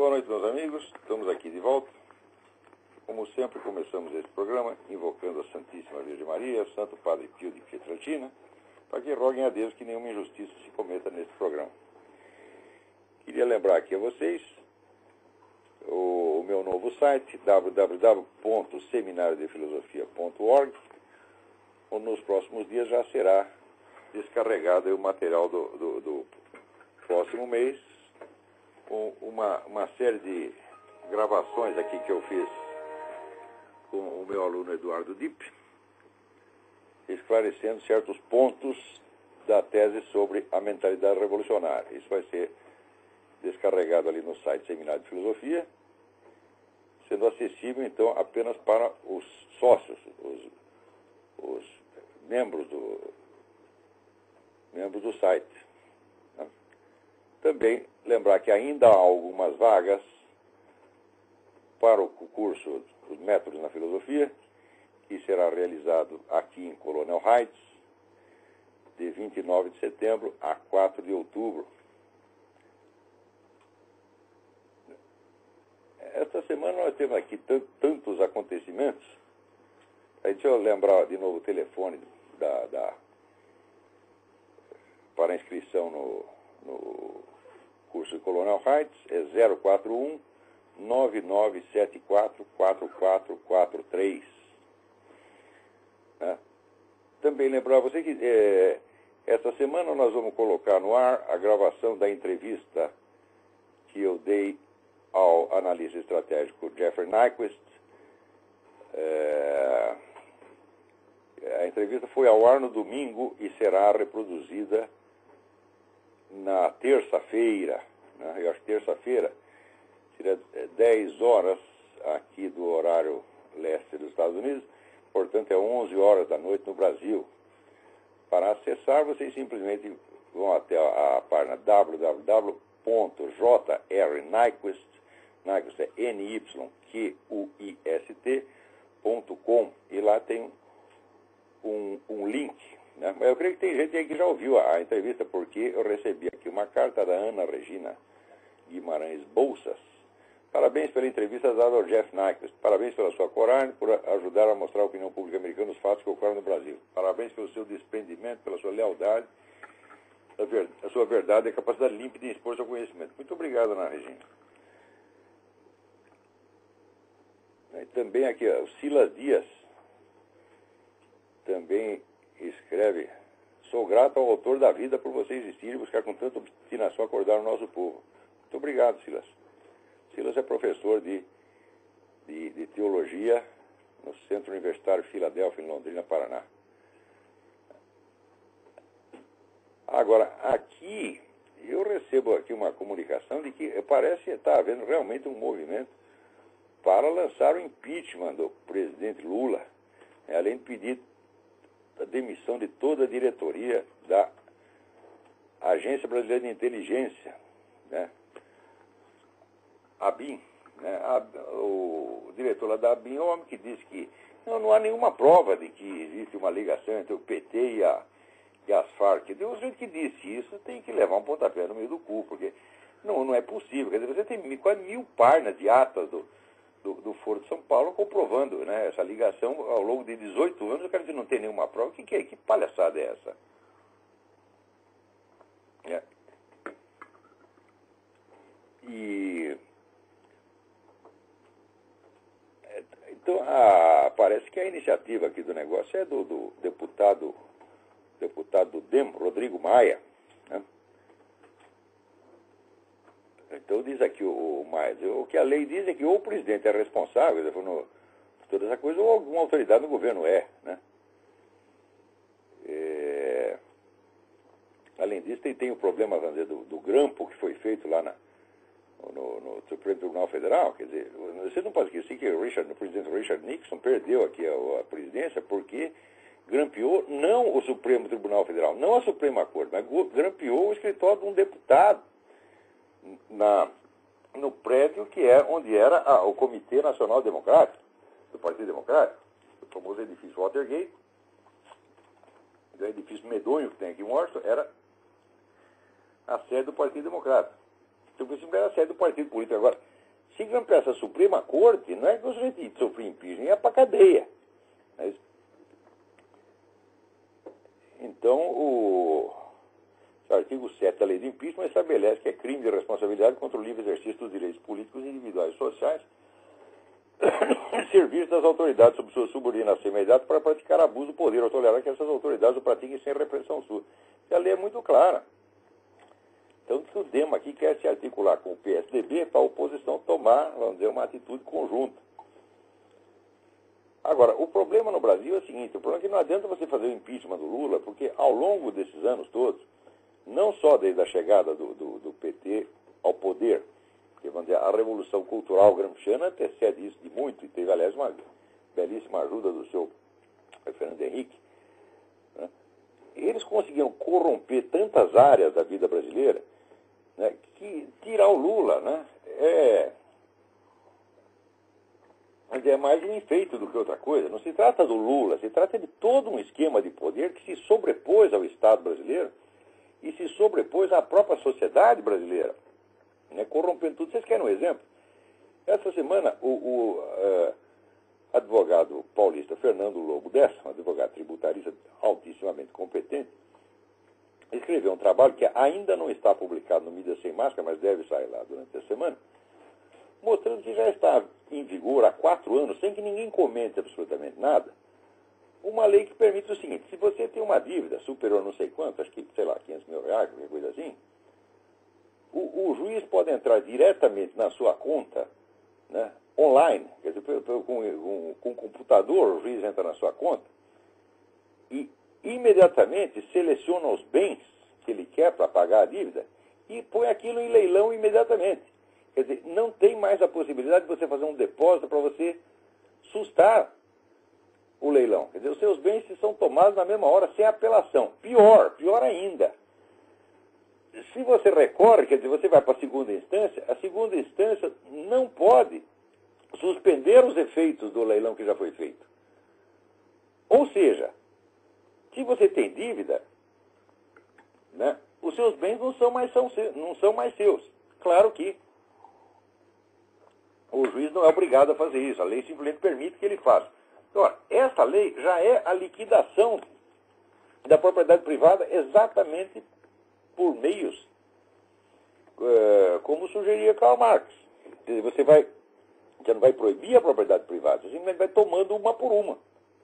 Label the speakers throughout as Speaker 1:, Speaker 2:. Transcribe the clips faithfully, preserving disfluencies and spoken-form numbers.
Speaker 1: Boa noite, meus amigos. Estamos aqui de volta. Como sempre, começamos este programa invocando a Santíssima Virgem Maria, o Santo Padre Pio de Pietrelcina, para que roguem a Deus que nenhuma injustiça se cometa neste programa. Queria lembrar aqui a vocês o, o meu novo site, w w w ponto seminário de filosofia ponto org, onde nos próximos dias já será descarregado o material do, do, do próximo mês, com uma, uma série de gravações aqui que eu fiz com o meu aluno Eduardo Dipp, esclarecendo certos pontos da tese sobre a mentalidade revolucionária. Isso vai ser descarregado ali no site Seminário de Filosofia, sendo acessível, então, apenas para os sócios, os, os membros, do, membros do site. Né? Também lembrar que ainda há algumas vagas para o curso Os Métodos na Filosofia, que será realizado aqui em Colonel Heights, de vinte e nove de setembro a quatro de outubro. Esta semana nós temos aqui tantos acontecimentos. Aí deixa eu lembrar de novo o telefone da, da, para a inscrição no, no curso de Colonel Heights, é zero quatro um, nove nove sete quatro, quatro quatro quatro três. Né? Também lembrar você que é, essa semana nós vamos colocar no ar a gravação da entrevista que eu dei ao analista estratégico Jeffrey Nyquist. É, a entrevista foi ao ar no domingo e será reproduzida na terça-feira. Né? Eu acho que terça-feira seria dez horas aqui do horário leste dos Estados Unidos, portanto é onze horas da noite no Brasil. Para acessar, vocês simplesmente vão até a, a página w w w ponto j r nyquist, Nyquist é N Y Q U I S T, ponto com, e lá tem um, um link. Né? Mas eu creio que tem gente aí que já ouviu a, a entrevista, porque eu recebi aqui uma carta da Ana Regina Guimarães Bolsas. Parabéns pela entrevista dada ao Jeff Nyquist. Parabéns pela sua coragem, por ajudar a mostrar à opinião pública americana os fatos que ocorrem no Brasil. Parabéns pelo seu desprendimento, pela sua lealdade, a, ver, a sua verdade e a capacidade límpida de expor seu conhecimento. Muito obrigado, Ana Regina. E também aqui, ó, o Silas Dias também escreve: sou grato ao autor da vida por você existir e buscar com tanta obstinação acordar o nosso povo. Muito obrigado, Silas. Silas é professor de, de, de teologia no Centro Universitário Filadélfia, em Londrina, Paraná. Agora, aqui, eu recebo aqui uma comunicação de que parece estar havendo realmente um movimento para lançar o impeachment do presidente Lula, né, além de pedir a demissão de toda a diretoria da Agência Brasileira de Inteligência, né? A BIM, né? A, o diretor lá da BIM é um homem que disse que não, não há nenhuma prova de que existe uma ligação entre o P T e, a, e as Farc. O sujeito que disse isso tem que levar um pontapé no meio do cu, porque não, não é possível. Quer dizer, você tem quase mil páginas de atas do, do, do Foro de São Paulo comprovando, né, essa ligação ao longo de dezoito anos. O cara diz, não tem nenhuma prova. O que, que é? Que palhaçada é essa? É. E então, a, parece que a iniciativa aqui do negócio é do, do deputado, deputado do DEM, Rodrigo Maia. Né? Então, diz aqui o, o Maia, o que a lei diz é que ou o presidente é responsável por toda essa coisa, ou alguma autoridade no governo é. Né? É, além disso, tem, tem o problema, vamos dizer, do, do grampo que foi feito lá na No, no Supremo Tribunal Federal. Quer dizer, você não pode esquecer que o, Richard, o presidente Richard Nixon perdeu aqui a, a presidência porque grampeou não o Supremo Tribunal Federal, não a Suprema Corte, mas grampeou o escritório de um deputado na, no prédio que é onde era a, o Comitê Nacional Democrático, do Partido Democrático, o famoso edifício Watergate, o edifício medonho que tem aqui em Washington, era a sede do Partido Democrático. Então, por isso era a sede do partido político. Agora, Se Grão para essa Suprema Corte, não é que o sujeito sofreu impeachment, é para cadeia. Mas, então, o, o artigo sete da lei de impeachment estabelece que é crime de responsabilidade contra o livre exercício dos direitos políticos, individuais e sociais, serviço das autoridades sob sua subordinação imediata para praticar abuso do poder ou tolerar que essas autoridades o pratiquem sem repressão sua. A lei é muito clara. Então, o Dema aqui quer se articular com o P S D B para a oposição tomar, vamos dizer, uma atitude conjunta. Agora, o problema no Brasil é o seguinte, o problema é que não adianta você fazer o impeachment do Lula, porque ao longo desses anos todos, não só desde a chegada do, do, do P T ao poder, porque, vamos dizer, a Revolução Cultural gramsciana antecede isso de muito, e teve, aliás, uma belíssima ajuda do seu Fernando Henrique, né? Eles conseguiram corromper tantas áreas da vida brasileira, né, que tirar o Lula, né, é, é mais um enfeite do que outra coisa. Não se trata do Lula, se trata de todo um esquema de poder que se sobrepôs ao Estado brasileiro e se sobrepôs à própria sociedade brasileira, né, corrompendo tudo. Vocês querem um exemplo? Essa semana, o, o uh, advogado paulista Fernando Lobo Dessa, um advogado tributarista altissimamente competente, escreveu um trabalho que ainda não está publicado no Mídia Sem Máscara, mas deve sair lá durante a semana, mostrando que já está em vigor há quatro anos, sem que ninguém comente absolutamente nada, uma lei que permite o seguinte: se você tem uma dívida superior a não sei quanto, acho que, sei lá, quinhentos mil reais, qualquer coisa assim, o, o juiz pode entrar diretamente na sua conta, né, online, quer dizer, com, com, com o computador, o juiz entra na sua conta e imediatamente seleciona os bens que ele quer para pagar a dívida e põe aquilo em leilão imediatamente. Quer dizer, não tem mais a possibilidade de você fazer um depósito para você sustar o leilão. Quer dizer, os seus bens são tomados na mesma hora, sem apelação. Pior, pior ainda. Se você recorre, quer dizer, você vai para a segunda instância, a segunda instância não pode suspender os efeitos do leilão que já foi feito. Ou seja, se você tem dívida, né, os seus bens não são mais, são, não são mais seus. Claro que o juiz não é obrigado a fazer isso. A lei simplesmente permite que ele faça. Então, essa lei já é a liquidação da propriedade privada exatamente por meios uh, como sugeria Karl Marx. Você vai, já não vai proibir a propriedade privada, você simplesmente vai tomando uma por uma.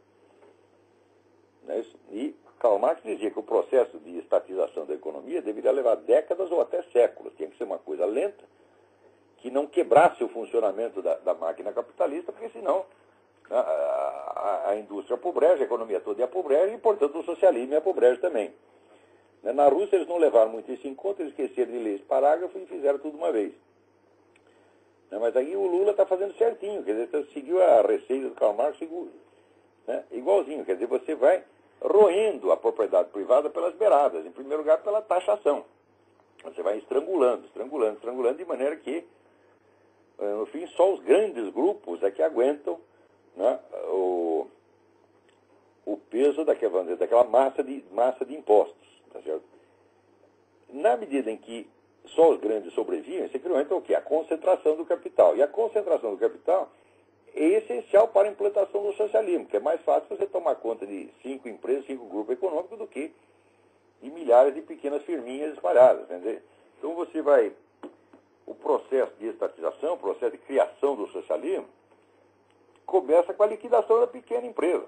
Speaker 1: E Karl Marx dizia que o processo de estatização da economia deveria levar décadas ou até séculos. Tinha que ser uma coisa lenta, que não quebrasse o funcionamento da, da máquina capitalista, porque senão a, a, a indústria apobrece, a economia toda apobrece, e, portanto, o socialismo apobrece também. Na Rússia eles não levaram muito isso em conta, eles esqueceram de ler esse parágrafo e fizeram tudo uma vez. Mas aí o Lula está fazendo certinho, quer dizer, seguiu a receita do Karl Marx, né, igualzinho, quer dizer, você vai roendo a propriedade privada pelas beiradas, em primeiro lugar pela taxação. Você vai estrangulando, estrangulando, estrangulando, de maneira que, no fim, só os grandes grupos é que aguentam, né, o, o peso daquela, daquela massa, de, massa de impostos. Tá certo? Na medida em que só os grandes sobrevivem, você criou então o quê? A concentração do capital. E a concentração do capital é essencial para a implantação do socialismo, que é mais fácil você tomar conta de cinco empresas, cinco grupos econômicos, do que de milhares de pequenas firminhas espalhadas. Entendeu? Então você vai... O processo de estatização, o processo de criação do socialismo, começa com a liquidação da pequena empresa.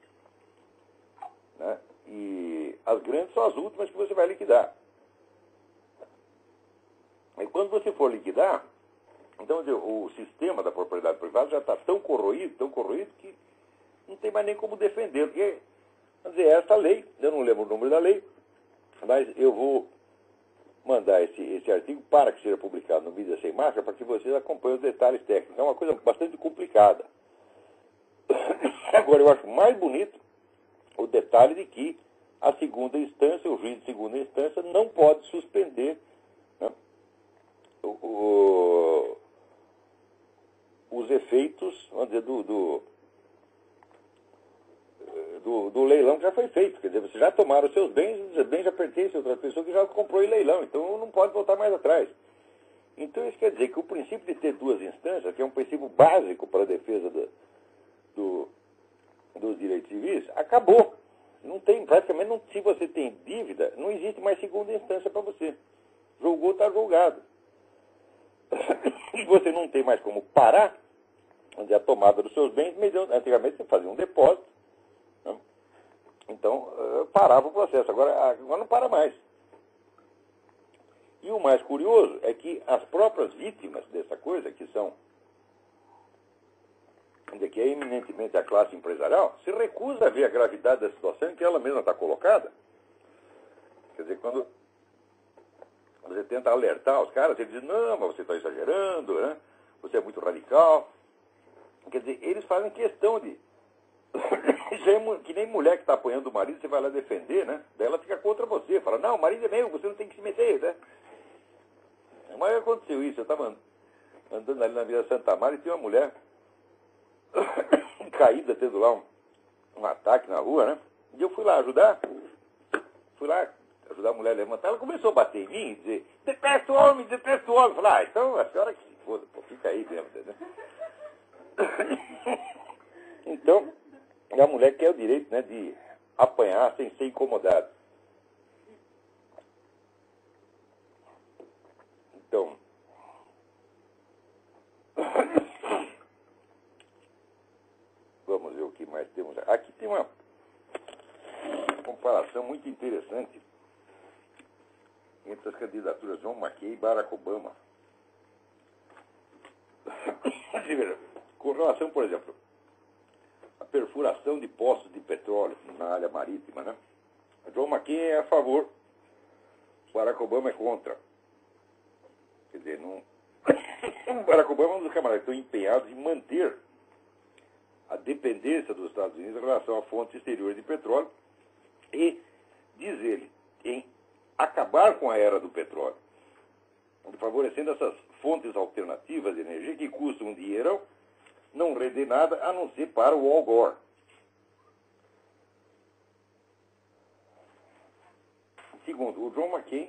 Speaker 1: Né? E as grandes são as últimas que você vai liquidar. E quando você for liquidar, então o sistema da propriedade privada já está tão corroído, tão corroído, que não tem mais nem como defender. Porque, vamos dizer, essa lei, eu não lembro o número da lei, mas eu vou mandar esse, esse artigo para que seja publicado no Mídia Sem Máscara, para que vocês acompanhem os detalhes técnicos. É uma coisa bastante complicada. Agora, eu acho mais bonito o detalhe de que a segunda instância, o juiz de segunda instância, não pode suspender, né, o, o, os efeitos, vamos dizer, do, do, do, do leilão que já foi feito. Quer dizer, vocês já tomaram os seus bens, os bens já pertencem a outra pessoa que já comprou em leilão, então não pode voltar mais atrás. Então isso quer dizer que o princípio de ter duas instâncias básico para a defesa do, do, dos direitos civis, acabou. Não tem, praticamente, não, se você tem dívida, não existe mais segunda instância para você. Julgou, está julgado. E você não tem mais como parar a tomada dos seus bens. Antigamente você fazia um depósito, né? Então parava o processo. Agora, agora não para mais. E o mais curioso é que as próprias vítimas dessa coisa, que são, que é eminentemente a classe empresarial, se recusa a ver a gravidade da situação em que ela mesma está colocada. Quer dizer, quando você tenta alertar os caras, eles dizem, não, mas você está exagerando, né? Você é muito radical. Quer dizer, eles fazem questão de... Isso é que nem mulher que está apanhando o marido, você vai lá defender, né? Daí ela fica contra você, fala, não, o marido é meu, você não tem que se meter, né? Mas aconteceu isso, eu estava andando ali na Vila Santa Maria e tinha uma mulher caída, tendo lá um, um ataque na rua, né? E eu fui lá ajudar, fui lá ajudar a mulher a levantar, ela começou a bater em mim e dizer, detesto o homem, detesto o homem. Eu falei, ah, então a senhora que se foda, pô, fica aí mesmo, entendeu? Então, a mulher quer o direito, né, de apanhar sem ser incomodada. Então, vamos ver o que mais temos. Aqui tem uma comparação muito interessante entre as candidaturas John McCain e Barack Obama. Com relação, por exemplo, à perfuração de poços de petróleo na área marítima, né? John McCain é a favor, Barack Obama é contra. Quer dizer, não... Barack Obama é um dos camaradas que estão empenhados em manter a dependência dos Estados Unidos em relação a fontes exteriores de petróleo e, diz ele, em acabar com a era do petróleo, favorecendo essas fontes alternativas de energia que custam um dinheirão, não render nada a não ser para o Al Gore. Segundo, o John McCain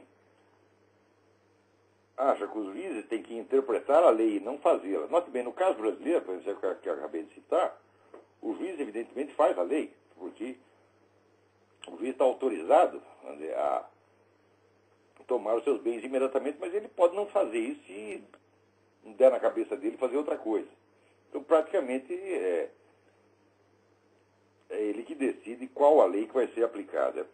Speaker 1: acha que os juízes têm que interpretar a lei e não fazê-la. Note bem, no caso brasileiro, por exemplo, que eu acabei de citar, o juiz evidentemente faz a lei, porque o juiz está autorizado a tomar os seus bens imediatamente, mas ele pode não fazer isso se não der na cabeça dele fazer outra coisa. Então, praticamente, é, é ele que decide qual a lei que vai ser aplicada.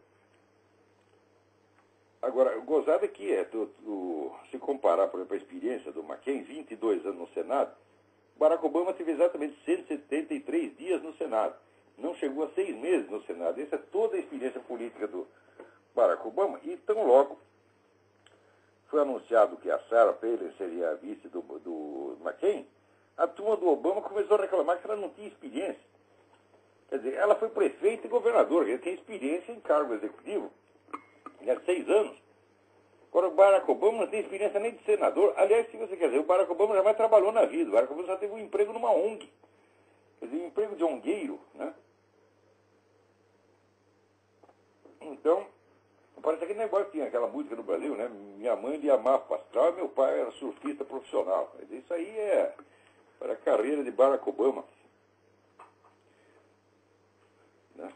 Speaker 1: Agora, gozada que é, tu, tu, se comparar, por exemplo, a experiência do McCain, vinte e dois anos no Senado, Barack Obama teve exatamente cento e setenta e três dias no Senado. Não chegou a seis meses no Senado. Essa é toda a experiência política do Barack Obama. E tão logo foi anunciado que a Sarah Palin seria a vice do, do McCain, a turma do Obama começou a reclamar que ela não tinha experiência. Quer dizer, ela foi prefeita e governadora, ela tem experiência em cargo executivo. Há seis anos. Agora, o Barack Obama não tem experiência nem de senador. Aliás, se você quer dizer, o Barack Obama jamais trabalhou na vida. O Barack Obama só teve um emprego numa O N G. Quer dizer, um emprego de ongueiro, né? Então, parece aquele negócio que tinha aquela música no Brasil, né? Minha mãe lhe amava astral e meu pai era surfista profissional. Quer dizer, isso aí é para a carreira de Barack Obama. Né?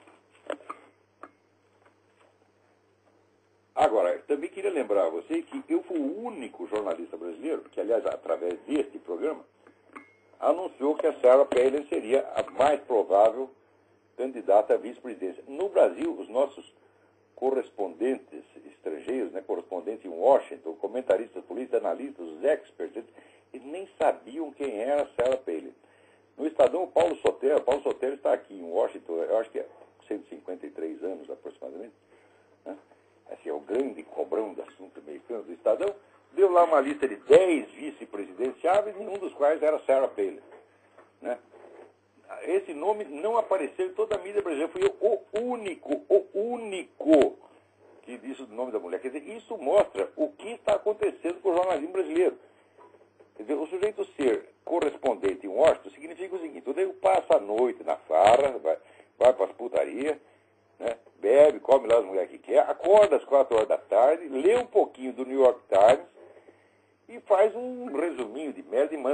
Speaker 1: Agora, eu também queria lembrar a você que eu fui o único jornalista brasileiro que, aliás, através deste programa, anunciou que a Sarah Palin seria a mais provável candidata à vice-presidência. No Brasil, os nossos correspondentes estrangeiros, né, correspondentes em Washington, comentaristas políticos, analistas, os experts, eles nem sabiam quem era a Sarah Palin. No Estadão, o Paulo Sotero, Paulo Sotero está aqui em Washington, eu acho que é cento e cinquenta e três anos aproximadamente, né? Assim, é o grande cobrão do assunto americano do Estadão, deu lá uma lista de dez vice-presidenciáveis, nenhum dos quais era Sarah Palin. Né? Esse nome não apareceu em toda a mídia brasileira, fui eu o único, o único que disse o nome da mulher. Quer dizer, isso mostra o que está acontecendo com o jornalismo brasileiro. Quer dizer, o sujeito ser correspondente em Washington significa o seguinte: o nego passa a noite na farra, vai, vai para as putarias, né, bebe, come lá as mulheres que quer, acorda às quatro horas da tarde, lê um pouquinho do New York Times e faz um resuminho de merda e manda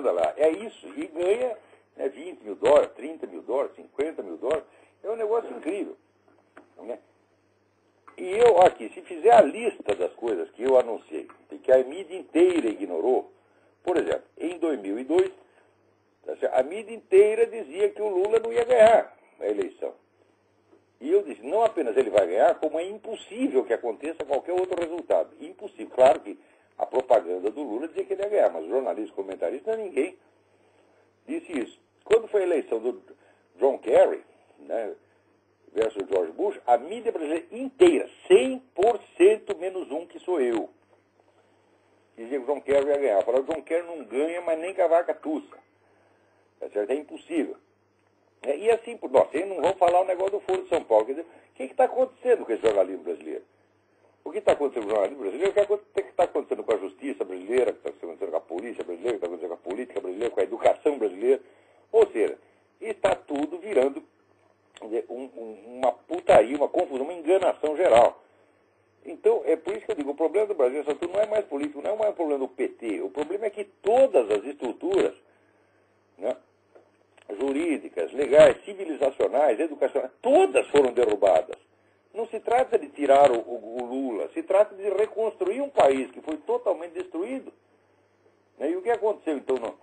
Speaker 1: propaganda lá. É isso, e ganha, né, vinte mil dólares, trinta mil dólares, cinquenta mil dólares. É um negócio incrível, né? E eu, aqui, se fizer a lista das coisas que eu anunciei, e que a mídia inteira ignorou, por exemplo, em dois mil e dois, a mídia inteira dizia que o Lula não ia ganhar a eleição. E eu disse, não apenas ele vai ganhar, como é impossível que aconteça qualquer outro resultado. Impossível. Claro que a propaganda do Lula dizia que ele ia ganhar, mas jornalistas, comentaristas, ninguém disse isso. Quando foi a eleição do John Kerry, né, versus George Bush, a mídia brasileira inteira, cem por cento menos um, que sou eu, dizia que o John Kerry ia ganhar. Falaram, o John Kerry não ganha, mas nem com a vaca tussa. Tá certo? É impossível. É, e assim, por nós, vocês não vão falar o negócio do Foro de São Paulo. Quer dizer, o que está acontecendo com esse jornalismo brasileiro? O que está acontecendo com o jornalismo brasileiro? O que está acontecendo com a justiça brasileira, o que está acontecendo com a polícia brasileira, o que está acontecendo com a política brasileira, com a educação brasileira? Ou seja, está tudo virando um, um, uma putaria, uma confusão, uma enganação geral. Então, é por isso que eu digo, o problema do Brasil não é mais político, não é mais um problema do P T. O problema é que todas as estruturas, né, jurídicas, legais, civilizacionais, educacionais, todas foram derrubadas. Não se trata de tirar o, o, o Lula, se trata de reconstruir um país que foi totalmente destruído. Né? E o que aconteceu, então, no,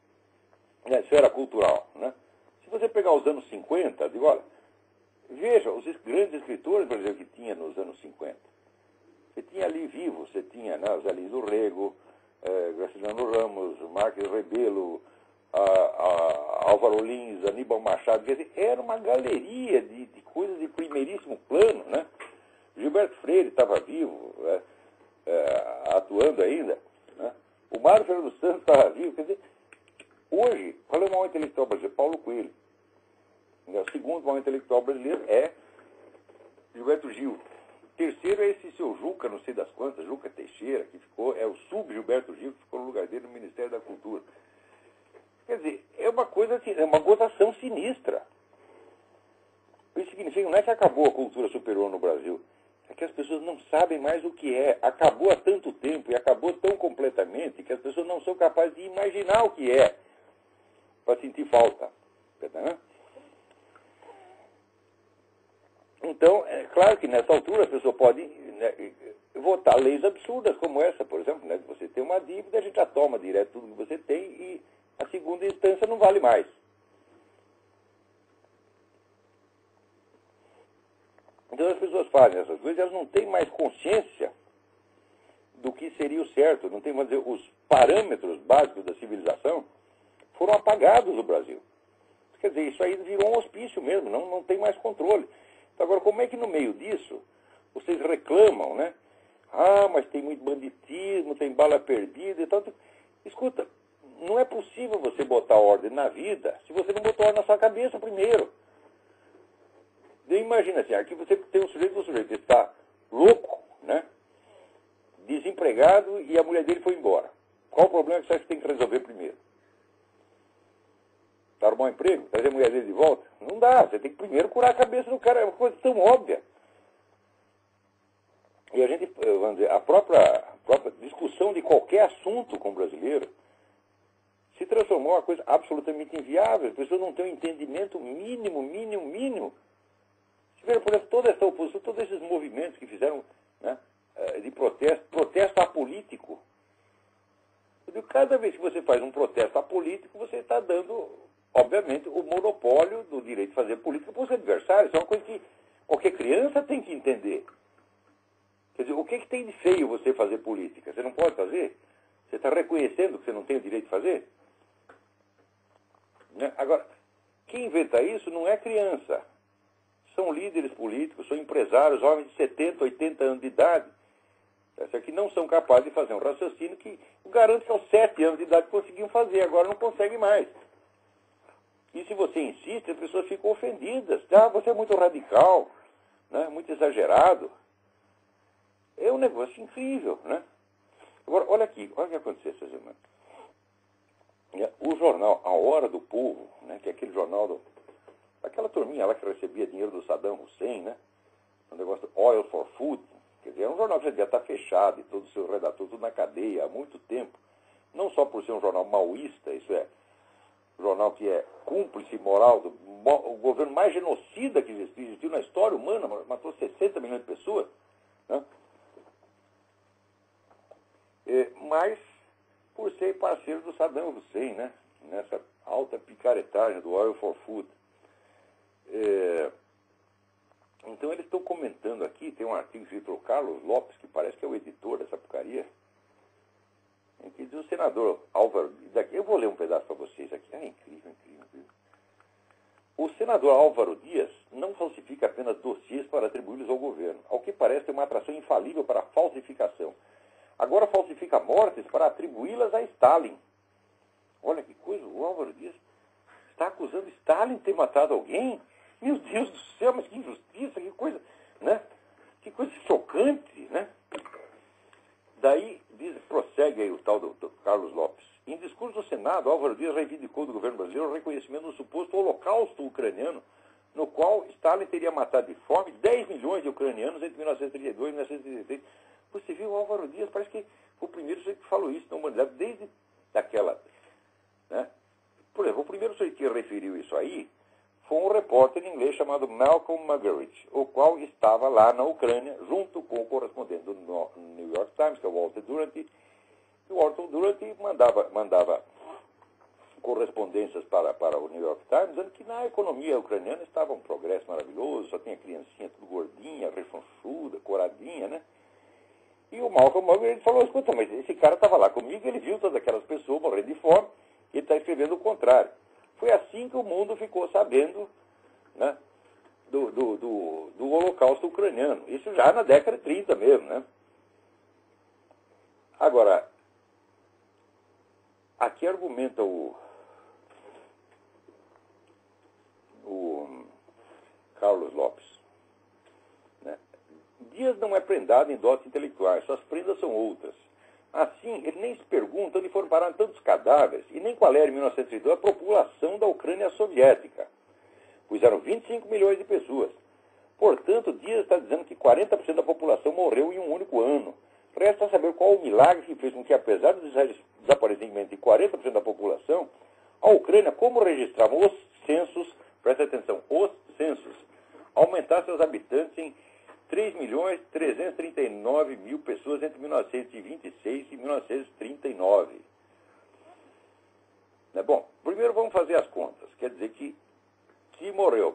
Speaker 1: na esfera cultural? Né? Se você pegar os anos cinquenta, digo, olha, veja os grandes escritores brasileiros que tinha nos anos cinquenta. Você tinha ali vivo, você tinha, né, Zé Lins do Rego, eh, Graciliano Ramos, Marques Rebelo, a, a Álvaro Lins, Aníbal Machado, quer dizer, era uma galeria de, de coisas de primeiríssimo plano, né? Gilberto Freire estava vivo, né, é, atuando ainda, né? O Mário Fernando Santos estava vivo, quer dizer, hoje, qual é o maior intelectual brasileiro? Paulo Coelho. O segundo maior intelectual brasileiro é Gilberto Gil. O terceiro é esse seu Juca, não sei das quantas, Juca Teixeira, que ficou, é o sub-Gilberto Gil, que ficou no lugar dele no Ministério da Cultura. Quer dizer, é uma coisa, é uma gozação sinistra. Isso significa, não é que acabou a cultura superior no Brasil, é que as pessoas não sabem mais o que é. Acabou há tanto tempo e acabou tão completamente que as pessoas não são capazes de imaginar o que é para sentir falta. Né? Então, é claro que nessa altura a pessoa pode, né, votar leis absurdas como essa, por exemplo, né, você tem uma dívida, a gente já toma direto tudo que você tem e a segunda instância não vale mais. Então as pessoas fazem essas coisas, elas não têm mais consciência do que seria o certo, não tem, vamos dizer, os parâmetros básicos da civilização foram apagados no Brasil. Quer dizer, isso aí virou um hospício mesmo, não, não tem mais controle. Então, agora, como é que no meio disso vocês reclamam, né? Ah, mas tem muito banditismo, tem bala perdida e tal. Escuta, não é possível você botar ordem na vida se você não botar ordem na sua cabeça primeiro. Imagina assim, aqui você tem um sujeito, um sujeito que está louco, né? Desempregado e a mulher dele foi embora. Qual o problema que você acha que tem que resolver primeiro? Arrumar um emprego? Trazer a mulher dele de volta? Não dá, você tem que primeiro curar a cabeça do cara, é uma coisa tão óbvia. E a gente, vamos dizer, a própria, a própria discussão de qualquer assunto com o brasileiro se transformou em uma coisa absolutamente inviável. As pessoas não têm um entendimento mínimo, mínimo, mínimo. Se veja, por exemplo, toda essa oposição, todos esses movimentos que fizeram, né, de protesto, protesto apolítico. Eu digo, cada vez que você faz um protesto apolítico, você está dando, obviamente, o monopólio do direito de fazer política para os adversários. Isso é uma coisa que qualquer criança tem que entender. Quer dizer, o que, que tem de feio você fazer política? Você não pode fazer? Você está reconhecendo que você não tem o direito de fazer? Né? Agora, quem inventa isso não é criança. São líderes políticos, são empresários, homens de setenta, oitenta anos de idade, que não são capazes de fazer um raciocínio que garante que aos sete anos de idade conseguiam fazer, agora não conseguem mais. E se você insiste, as pessoas ficam ofendidas. Ah, você é muito radical, né? Muito exagerado. É um negócio incrível, né? Agora, olha aqui, olha o que aconteceu essa semana. O jornal A Hora do Povo, né, que é aquele jornal, do, aquela turminha lá que recebia dinheiro do Saddam Hussein, né? Um negócio do Oil for Food. Quer dizer, é um jornal que já devia estar fechado e todo o seu redator tudo na cadeia há muito tempo. não só por ser um jornal maoísta, isso é, um jornal que é cúmplice moral do o governo mais genocida que existiu, existiu na história humana, matou sessenta milhões de pessoas, né? É, mas por ser parceiro do Saddam Hussein, né? Nessa alta picaretagem do Oil for Food. É, então eles estão comentando aqui, tem um artigo escrito pelo Carlos Lopes, que parece que é o editor dessa porcaria, em que diz o senador Álvaro, daqui, eu vou ler um pedaço para vocês aqui, é incrível, incrível, incrível. O senador Álvaro Dias não falsifica apenas dossiês para atribuí-los ao governo, ao que parece ter uma atração infalível para a falsificação. Agora falsifica mortes para atribuí-las a Stalin. Olha que coisa, o Álvaro Dias está acusando Stalin de ter matado alguém? Meu Deus do céu, mas que injustiça, que coisa, né? Que coisa chocante, né? Daí, diz, prossegue aí o tal do, do Carlos Lopes. Em discurso do Senado, Álvaro Dias reivindicou do governo brasileiro o reconhecimento do suposto holocausto ucraniano, no qual Stalin teria matado de fome dez milhões de ucranianos entre mil novecentos e trinta e dois e mil novecentos e trinta e três. Você viu, o Álvaro Dias parece que foi o primeiro sujeito que falou isso na humanidade, desde daquela... Né? Por exemplo, o primeiro sujeito que referiu isso aí foi um repórter em inglês chamado Malcolm Muggeridge, o qual estava lá na Ucrânia, junto com o correspondente do New York Times, que é o Walter Duranty. E o Walter Duranty mandava, mandava correspondências para, para o New York Times, dizendo que na economia ucraniana estava um progresso maravilhoso, só tinha criancinha tudo gordinha, rechonchuda, coradinha, né? E o Malcolm Muggeridge falou, escuta, mas esse cara estava lá comigo, ele viu todas aquelas pessoas morrendo de fome, e ele está escrevendo o contrário. Foi assim que o mundo ficou sabendo, né, do, do, do, do Holocausto ucraniano. Isso já na década de trinta mesmo, né? Agora, aqui argumenta o, o Carlos Lopes, né? Dias não é prendado em dotes intelectuais, suas prendas são outras. Assim, ele nem se pergunta onde foram parar tantos cadáveres e nem qual era, em mil novecentos e trinta e dois, a população da Ucrânia soviética, pois eram vinte e cinco milhões de pessoas. Portanto, Dias está dizendo que quarenta por cento da população morreu em um único ano. Resta saber qual o milagre que fez com que, apesar do desaparecimento de quarenta por cento da população, a Ucrânia, como registravam os censos, presta atenção, os censos, aumentasse seus habitantes em três milhões trezentos e trinta e nove mil pessoas entre mil novecentos e vinte e seis e mil novecentos e trinta e nove. Né? Bom, primeiro vamos fazer as contas. Quer dizer que se morreu